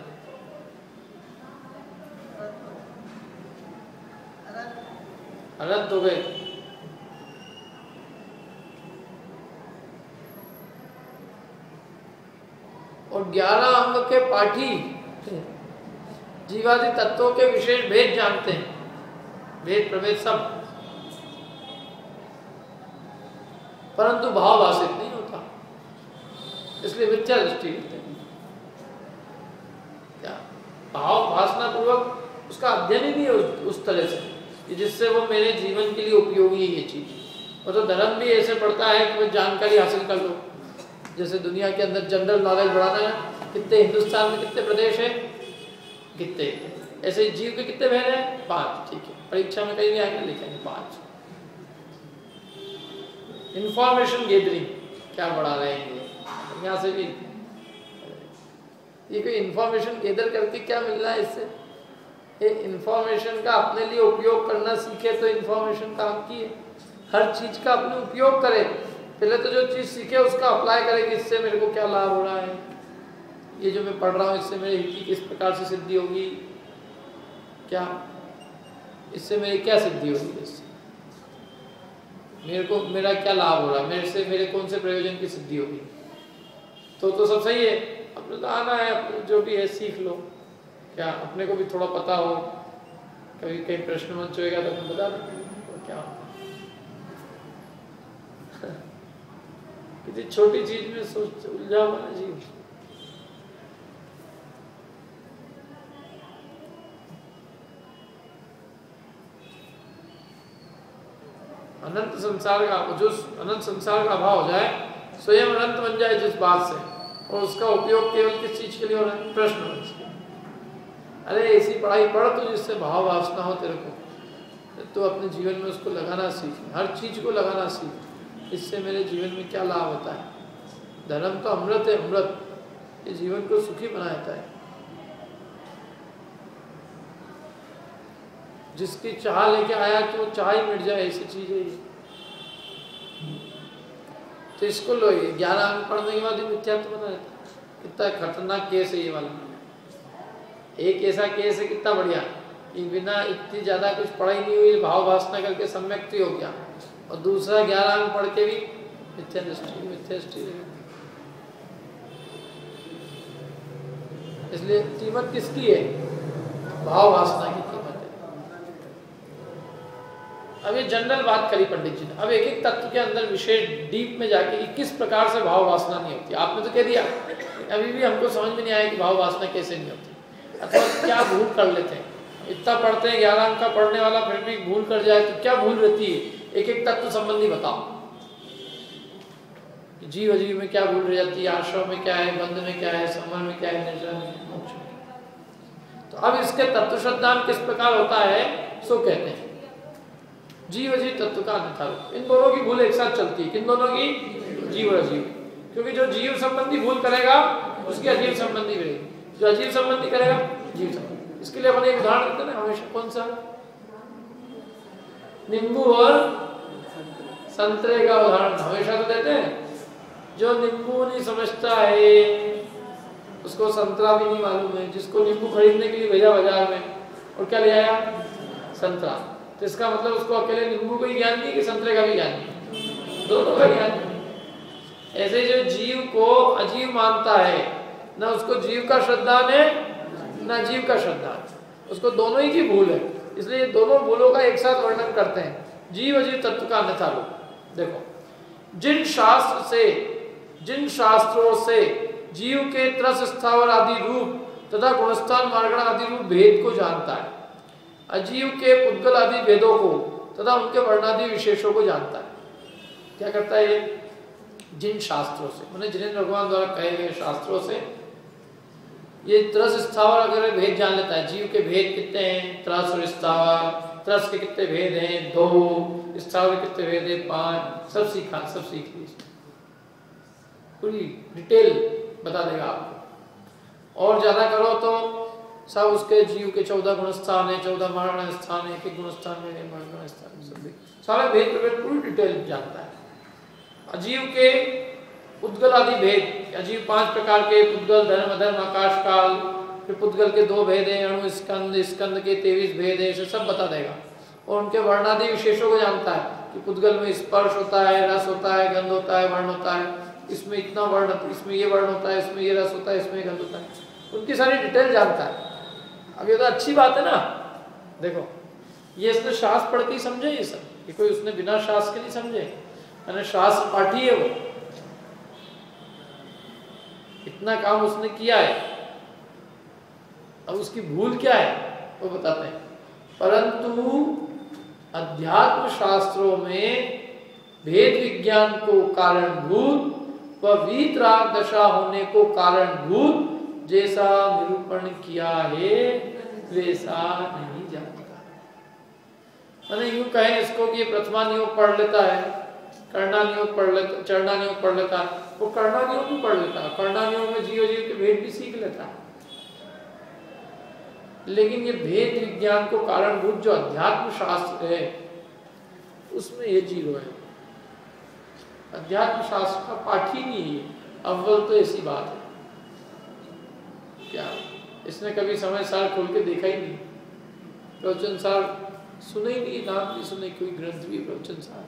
अनंत हो गए। और ग्यारह अंग के पाठी जीवादि तत्वों के विशेष भेद जानते हैं, भेद प्रभेद सब, परंतु भाव भाषित नहीं होता, इसलिए मिथ्या दृष्टि करते हैं। क्या भाव भाषना पूर्वक उसका अध्ययन ही नहीं है उस, उस तरह से कि जिससे वो मेरे जीवन के लिए उपयोगी है ये चीज। और तो धर्म भी ऐसे पड़ता है कि मैं जानकारी हासिल कर लूँ, जैसे दुनिया के अंदर जनरल नॉलेज बढ़ाना है, कितने हिंदुस्तान में कितने प्रदेश है, कितने, ऐसे जीव के कितने भेद हैं? पांच, ठीक है, परीक्षा में कहीं भी आएंगे लिखेंगे पांच। इंफॉर्मेशन गैदरिंग क्या बढ़ा रहे हैं ये, यहाँ से भी ये कोई इंफॉर्मेशन गैदर करके क्या मिल रहा है इससे? ये इंफॉर्मेशन का अपने लिए उपयोग करना सीखे तो इंफॉर्मेशन काम की है। हर चीज का अपने उपयोग करे, पहले तो जो चीज सीखे उसका अप्लाई करे कि इससे मेरे को क्या लाभ हो रहा है, ये जो मैं पढ़ रहा हूँ इससे मेरे हित की किस प्रकार से सिद्धि होगी, क्या इससे मेरी क्या सिद्धि होगी, इससे मेरे को मेरा क्या लाभ हो रहा है, मेरे से मेरे कौन से प्रयोजन की सिद्धि होगी। तो तो सब सही है, अपने तो आना है, अपने जो भी है सीख लो, क्या अपने को भी थोड़ा पता हो, कभी कहीं प्रश्न मंच होगा तो मैं बता देंगे क्या। किसी छोटी चीज में सोच उलझा हुआ ना जीव। अनंत संसार का जो अनंत संसार का अभाव हो जाए, स्वयं अनंत बन जाए जिस बात से, और उसका उपयोग केवल किस चीज के लिए हो रहा है? प्रश्न। अरे ऐसी पढ़ाई पढ़ तू जिससे भाव वासना हो तेरे को, तो अपने जीवन में उसको लगाना सीख, हर चीज को लगाना सीख। इससे मेरे जीवन में क्या लाभ होता है? धर्म तो अमृत है, अमृत, ये जीवन को सुखी बनाता है। जिसकी चाह लेके आया कि वो चाह ही मिट जाए, ऐसी चीज है ये। तो इसको लो, ये ग्यारह अंक पढ़ने के बाद मिथ्यात्व बना रहता है। कितना खतरनाक केस है ये वाला। एक ऐसा केस है कितना बढ़िया कि बिना इतनी ज्यादा कुछ पढ़ाई नहीं हुई, भाव वासना करके सम्यक्ति हो गया, और दूसरा ग्यारह अंक पढ़ के भी मिथ्या दृष्टि, मिथ्या दृष्टि। इसलिए कीमत किसकी है? भाव वासना की कीमत है। अब ये जनरल बात करी पंडित जी ने। अब एक एक तत्व के अंदर विशेष डीप में जाके कि किस प्रकार से भाव वासना नहीं होती। आपने तो कह दिया, अभी भी हमको समझ में नहीं आया कि भाव वासना कैसे नहीं होती, अथवा क्या भूल कर लेते हैं। इतना पढ़ते हैं, ग्यारह अंक का पढ़ने वाला फिर भी भूल कर जाए तो क्या भूल रहती है? एक एक तत्व संबंधी बताओ। जीव अजीव में क्या भूल रह जाती है, आश्रम में क्या है, बंध में क्या है, समर में क्या है, निर्जन में, मोक्ष में। तो अब इसके तत्व श्रद्धान किस प्रकार होता है सो कहते हैं। जीव अजीव तत्व का अन्यथा रूप, इन दोनों की भूल एक साथ चलती है। किन दोनों की? जीव और अजीव। क्योंकि जो जीव संबंधी भूल करेगा उसकी अजीव संबंधी रहेगी, जो अजीव संबंधी करेगा जीव संबंधी। इसके लिए अपने एक उदाहरण देते हैं हमेशा। कौन सा? नींबू और संतरे का उदाहरण हमेशा तो देते हैं। जो नींबू नहीं समझता है उसको संतरा भी नहीं मालूम है। जिसको नींबू खरीदने के लिए भेजा बाजार में और क्या ले आया? संतरा। तो इसका मतलब उसको अकेले नींबू का ही ज्ञान नहीं कि संतरे का भी ज्ञान नहीं, दोनों का ज्ञान नहीं। ऐसे जो जीव को अजीव मानता है, ना उसको जीव का श्रद्धान है ना जीव का श्रद्धान, उसको दोनों ही की भूल है। इसलिए दोनों भूलों का एक साथ वर्णन करते हैं, जीव अजीव तत्व का अन्यथा रूप। देखो, जिन शास्त्र से जिन शास्त्रों से जीव के त्रस स्थावर आदि रूप तथा गुणस्थान मार्गण आदि रूप भेद को जानता है, अजीव के पुद्गल आदि भेदों को तथा उनके वर्णादि विशेषों को जानता है। क्या करता है ये? जिन शास्त्रों से, मैंने जिनेन्द्र भगवान द्वारा कहे गए शास्त्रों से ये त्रस स्थावर अगर भेद जान लेता है। जीव के भेद कितने हैं? त्रस और स्थावर। त्रस के कितने भेद हैं? दो। स्थावर के कितने भेद हैं? पांच। सब सीखा, सब सीख ली, पूरी डिटेल बता देगा आपको। और ज्यादा करो तो सब उसके जीव के चौदह गुण स्थान है, चौदह मारण स्थान है, एक गुण स्थान में मारण स्थान, सब सारे भेद प्रभेद पूरी डिटेल जानता है। अजीव के पुद्गल आदि भेद, अजीव पांच प्रकार के पुद्गल, धर्म अधर्म आकाश काल, फिर पुद्गल के दो भेद हैं, अणु स्कंद, स्कंद के तेईस भेद है, इसे सब बता देगा। और उनके वर्णादि विशेषों को जानता है कि पुद्गल में स्पर्श होता है, रस होता है, गंध होता है, वर्ण होता है, इसमें इतना वर्ण, इसमें ये वर्ण होता है, इसमें ये रस होता है, इसमें गंध होता है, उनकी सारी डिटेल जानता है। अब ये तो अच्छी बात है ना। देखो, ये इसने शास्त्र पढ़ के ही समझे ये सब, ये कोई उसने बिना शास्त्र के नहीं समझे, यानी शास्त्र पाठी है वो, इतना काम उसने किया है। अब उसकी भूल क्या है वो बताते हैं। परंतु अध्यात्म शास्त्रों में भेद विज्ञान को कारणभूत व वीतराग दशा होने को कारणभूत जैसा निरूपण किया है वैसा नहीं जानता। मैंने यूं कहे इसको कि ये प्रथमा नियोग पढ़ लेता है, कर्णा नियोग पढ़ लेता, चरणा नियोग पढ़ लेता है, वो कर्णा नियोग भी पढ़ लेता है, कर्णा नियोग में जीव जीव के भेद भी सीख लेता है। लेकिन ये भेद विज्ञान को कारणभूत जो अध्यात्म शास्त्र है उसमें ये जीरो है। अध्यात्म शास्त्र का पाठ ही नहीं है, अव्वल तो ऐसी बात है। क्या इसने कभी समय सार खोल के देखा ही नहीं, प्रवचन सार सुने ही नहीं, नाम नहीं सुने, कोई ग्रंथ भी प्रवचन सार।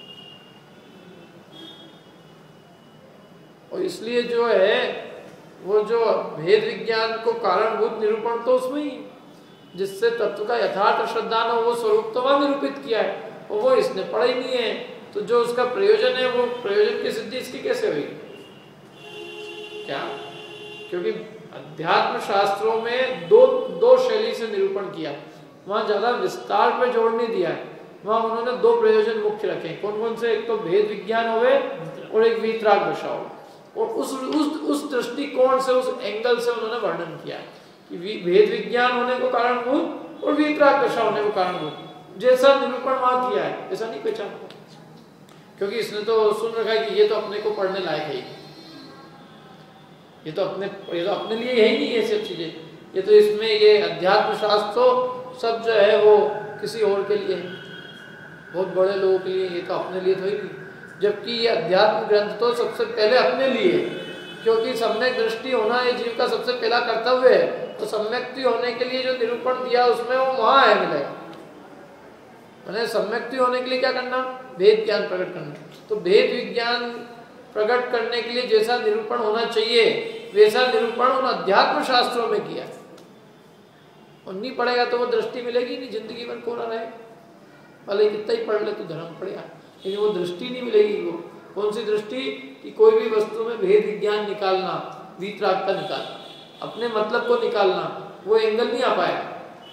और इसलिए जो है वो जो भेद विज्ञान को कारणभूत निरूपण तो उसमें ही, जिससे तत्व का यथार्थ श्रद्धान हो वो स्वरूप तो वह निरूपित किया है, और वो इसने पढ़ा ही नहीं है। तो जो उसका प्रयोजन है वो प्रयोजन की सिद्धि इसकी कैसे हुई? क्या? क्योंकि अध्यात्म शास्त्रों में दो दो शैली से निरूपण किया, वहां ज्यादा विस्तार पे जोड़ नहीं दिया है। वहां उन्होंने दो प्रयोजन मुख्य रखे। कौन कौन से? एक तो भेद विज्ञान हुए और एक वीतराग दशा हो। और उस उस उस दृष्टिकोण से, उस एंगल से उन्होंने वर्णन किया कि भेद विज्ञान होने को कारणभूत और वीतराग दशा होने को कारणभूत। जैसा निरूपण वहां किया है ऐसा नहीं पहचाना, क्योंकि इसने तो सुन रखा है कि ये तो अपने को पढ़ने लायक है, ये तो अपने ये तो अपने लिए है ही नहीं ये सब चीजें। ये तो इसमें ये अध्यात्म शास्त्र सब जो है वो किसी और के लिए, बहुत बड़े लोगों के लिए, ये तो अपने लिए तो ही नहीं। जबकि ये अध्यात्म ग्रंथ तो सबसे पहले अपने लिए, क्योंकि सम्यक दृष्टि होना ये जीव का सबसे पहला कर्तव्य है। तो सम्यक्ति होने के लिए जो निरूपण दिया उसमें वो वहां है मिलेगा। मैंने सम्यक्ति होने के लिए क्या करना? भेद ज्ञान प्रकट करना। तो भेद विज्ञान प्रकट करने के लिए जैसा निरूपण होना चाहिए वैसा निरूपण उन अध्यात्म शास्त्रों में किया। और नहीं पढ़ेगा तो वो दृष्टि मिलेगी नहीं, जिंदगी भर कोरा रहे। भले कितना ही पढ़ ले तो धर्म पड़ेगा, लेकिन वो दृष्टि नहीं मिलेगी। वो कौन सी दृष्टि? कि कोई भी वस्तु में भेद विज्ञान निकालना, वीतरागता निकालना, अपने मतलब को निकालना, वो एंगल नहीं आ पाएगा।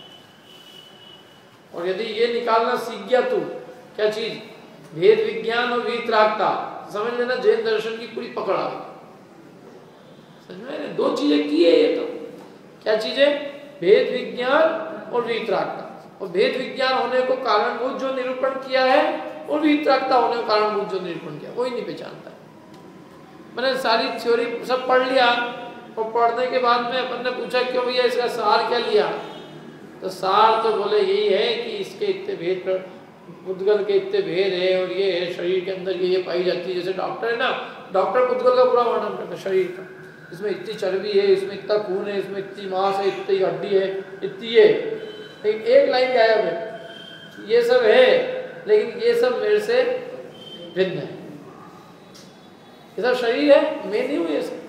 और यदि ये निकालना सीख गया तू, क्या चीज? भेद विज्ञान और वीतरागता, समझ लेना जैन दर्शन की पूरी पकड़ आ गई। समझ में? दो चीजें की है ये तो। क्या चीजें? भेद विज्ञान और वीतरागता। और भेद विज्ञान होने को कारणभूत जो निरूपण किया है और वीतरागता होने को कारणभूत जो निरूपण किया, कोई नहीं पहचानता। मैंने सारी थ्योरी सब पढ़ लिया, और पढ़ने के बाद में अपन ने पूछा क्यों भैया इसका सार क्या लिया? तो सार तो बोले यही है कि इसके इतने भेद, पुद्गल के इतने भेद है, और ये है शरीर के अंदर ये ये पाई जाती है। जैसे डॉक्टर है ना, डॉक्टर पुद्गल का पूरा वर्णन करता है शरीर का, इसमें इतनी चर्बी है, इसमें इतना खून है, इसमें इतनी मांस है, इतनी हड्डी है, इतनी ये। लेकिन एक लाइन गायब है, ये सब है लेकिन ये सब मेरे से भिन्न है। ये सब शरीर है, मैं नहीं हूं ये सब।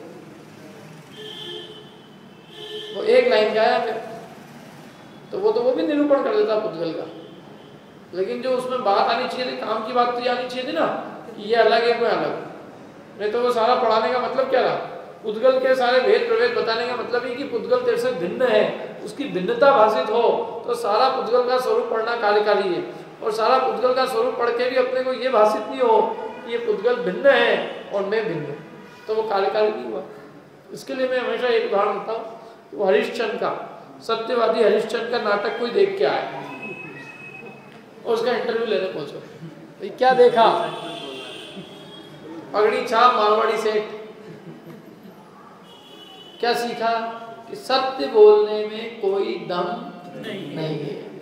वो एक लाइन गायब है, तो वो तो वो भी निरूपण कर देता पुद्गल का। लेकिन जो उसमें बात आनी चाहिए थी, काम की बात तो ये आनी चाहिए थी ना, कि ये अलग है, कोई अलग। नहीं तो वो सारा पढ़ाने का मतलब क्या रहा? पुद्गल के सारे भेद प्रभेद बताने का मतलब ही कि पुद्गल तेरे से भिन्न है, उसकी भिन्नता भाषित हो। तो सारा पुद्गल का स्वरूप पढ़ना कार्यकारी है, और सारा पुद्गल का स्वरूप पढ़ के भी अपने को ये भाषित नहीं हो कि ये पुद्गल भिन्न है और मैं भिन्न हूँ, तो वो कार्यकारी नहीं हुआ। इसके लिए मैं हमेशा एक उदाहरण देता हूँ। वो हरिश्चंद्र का, सत्यवादी हरिश्चंद्र का नाटक कोई देख के आया और उसका इंटरव्यू लेने पहुंचो, तो क्या देखा? पगड़ी छाप मारवाड़ी सेठ। क्या सीखा? कि सत्य बोलने में कोई दम नहीं, नहीं है।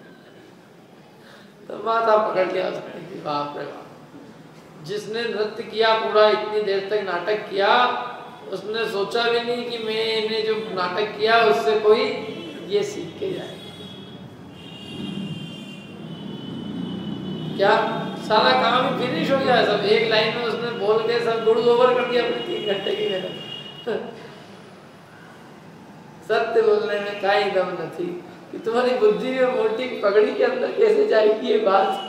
तो माथा पकड़ लिया उसने, बाप रे बाप। जिसने नृत्य किया पूरा इतनी देर तक नाटक किया, उसने सोचा भी नहीं कि मैंने जो नाटक किया उससे कोई ये सीख के जाए। क्या सारा काम ही फिनिश हो गया सब, एक लाइन में उसने बोल के सब गुड़ गोबर कर दिया अपने तीन घंटे की मेहनत। सत्य बोलने में काई दम न थी कि तुम्हारी बुद्धि में मोटी पगड़ी के अंदर कैसे जाएगी ये बात।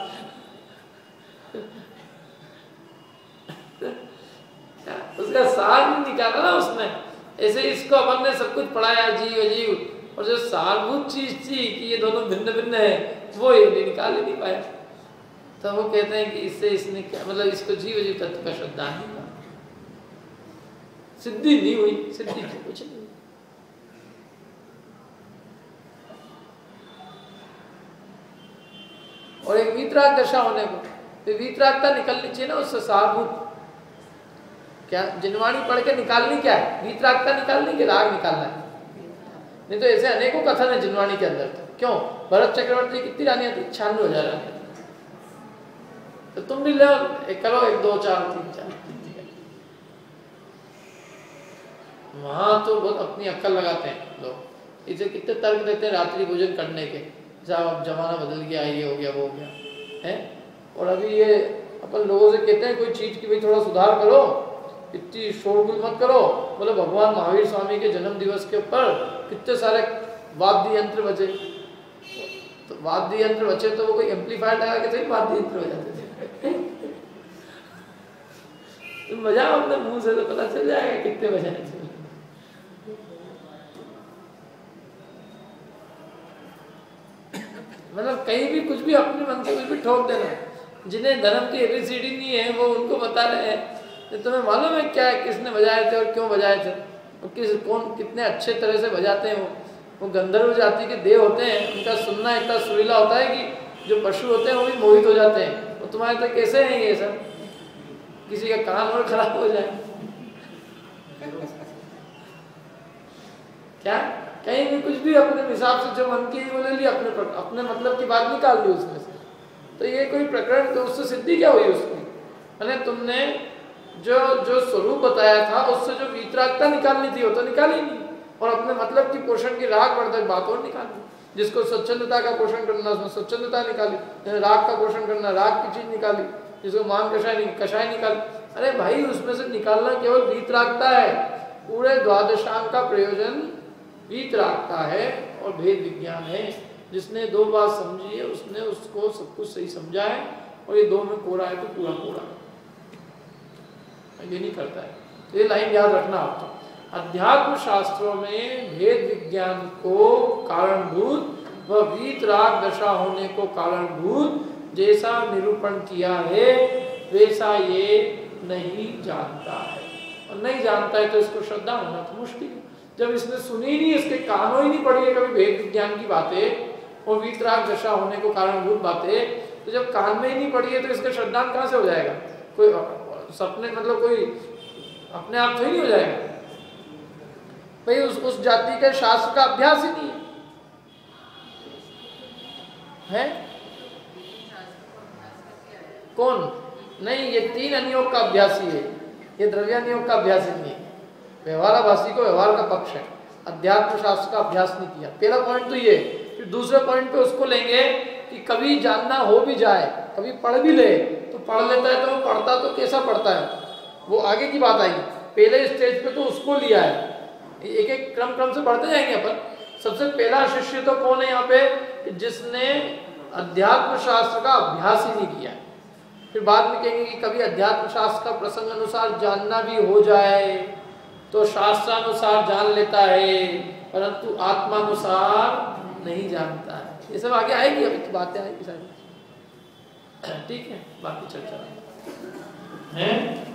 उसका सार नहीं निकाला ना उसने। ऐसे इसको अपन ने सब कुछ पढ़ाया जीव अजीव, और जो सारभूत चीज थी कि ये दोनों भिन्न भिन्न है, वो ये नहीं निकाल ही नहीं पाया। तो वो कहते हैं कि इससे इसने क्या मतलब, इसको जीव अजीव तत्व का श्रद्धा नहीं था, सिद्धि नहीं हुई, सिद्धि की कुछ नहीं। और एक वीतराग दशा होने को, तो वीतरागता निकलनी चाहिए ना उससे सारभूत। क्या जिनवाणी पढ़ के निकालनी क्या है? वीतरागता निकालनी कि राग निकालना है? नहीं तो ऐसे अनेकों कथन है जिनवाणी के अंदर। तो क्यों भरत चक्रवर्ती कितनी रानियां थी? छियानवे हजार रानियां। तो तुम भी ले एक करो, एक दो चार तीन चार। वहां तो बहुत अपनी अक्ल लगाते हैं लोग, इसे कितने तर्क देते हैं रात्रि भोजन करने के, साहब अब जमाना बदल गया, ये हो गया वो हो गया है। और अभी ये अपन लोगों से कहते हैं कोई चीज की भाई थोड़ा सुधार करो, इतनी शोरगुल मत करो। बोले भगवान महावीर स्वामी के जन्म दिवस के ऊपर कितने सारे वाद्य यंत्र बचे, तो वाद्य यंत्र बचे तो वो कोई एम्पलीफायर लगा के तो वाद्य यंत्र बजाते थे। तुम बजाओ अपने मुंह से तो पता चल जाएगा कितने बजाए थे। मतलब कहीं भी कुछ भी अपने मन से कुछ भी ठोक देना। जिन्हें धर्म की एबीसीडी नहीं है वो उनको बता रहे हैं, तुम्हें मालूम है क्या है किसने बजाए थे और क्यों बजाए थे और किस कौन कितने अच्छे तरह से बजाते हैं। वो वो गंधर्व जाति के देव होते हैं, उनका सुनना इतना सुरीला होता है कि जो पशु होते हैं वो भी मोहित हो जाते हैं। तो तुम्हारे तो कैसे हैं ये सब, किसी का कान और खराब हो जाए क्या, कहीं भी कुछ भी अपने हिसाब से जो मन की वो ले लिया, अपने अपने मतलब की बात निकाल दी उसमें से। तो ये कोई प्रकरण, तो उससे सिद्धि क्या हुई उसकी? मैंने तुमने जो जो स्वरूप बताया था उससे जो वीतरागता निकालनी थी वो तो निकाली नहीं, और अपने मतलब की पोषण की राग वर्धक बात और निकाली। जिसको स्वच्छंदता का पोषण करना उसमें स्वच्छंदता निकाली, राग का पोषण करना राग की चीज निकाली, जिसको मान कषाय कषाय निकाली। अरे भाई उसमें से निकालना केवल वीतरागता है, पूरे द्वादशांग का प्रयोजन वीतरागता है और भेद विज्ञान है। जिसने दो बात समझी है उसने उसको सब कुछ सही समझा है, और ये दो में कोरा है तो पूरा कोरा ये नहीं करता है। तो ये लाइन याद रखना आपको। अध्यात्म शास्त्रों में भेद विज्ञान को कारणभूत व वीतराग दशा होने को कारणभूत जैसा निरूपण किया है वैसा ये नहीं जानता है, और नहीं जानता है तो इसको श्रद्धा होना तो मुश्किल है। जब इसने सुनी नहीं, इसके कानों ही नहीं पड़ी है कभी भेद विज्ञान की बातें और वीतराग दशा होने को कारणभूत बातें, तो जब कान में ही नहीं पड़ी है तो इसका श्रद्धा कहाँ से हो जाएगा? कोई सपने मतलब कोई अपने आप तो ही नहीं हो जाएगा भाई। उस उस जाति के शास्त्र का अभ्यास ही नहीं है, है? कौन नहीं, ये तीन अनियोग का अभ्यासी है, ये द्रव्यानियोग का अभ्यास ही नहीं है। व्यवहाराभासी को व्यवहार का पक्ष है, अध्यात्म शास्त्र का अभ्यास नहीं किया। पहला पॉइंट तो ये। फिर दूसरे पॉइंट पे उसको लेंगे कि कभी जानना हो भी जाए, कभी पढ़ भी ले तो पढ़ लेता है, तो वो पढ़ता तो कैसा पढ़ता है वो आगे की बात आएगी। पहले स्टेज पे तो उसको लिया है, एक एक क्रम क्रम से बढ़ते जाएंगे अपन। सबसे पहला शिष्य तो कौन है यहाँ पे? जिसने अध्यात्म शास्त्र का अभ्यास ही नहीं किया। फिर बाद में कहेंगे कि कभी अध्यात्म शास्त्र का प्रसंग अनुसार जानना भी हो जाए तो शास्त्रानुसार जान लेता है, परंतु आत्मानुसार नहीं जानता है। ये सब आगे आएगी, अभी तो बातें आएगी सारी। ठीक है, बाकी चर्चा है।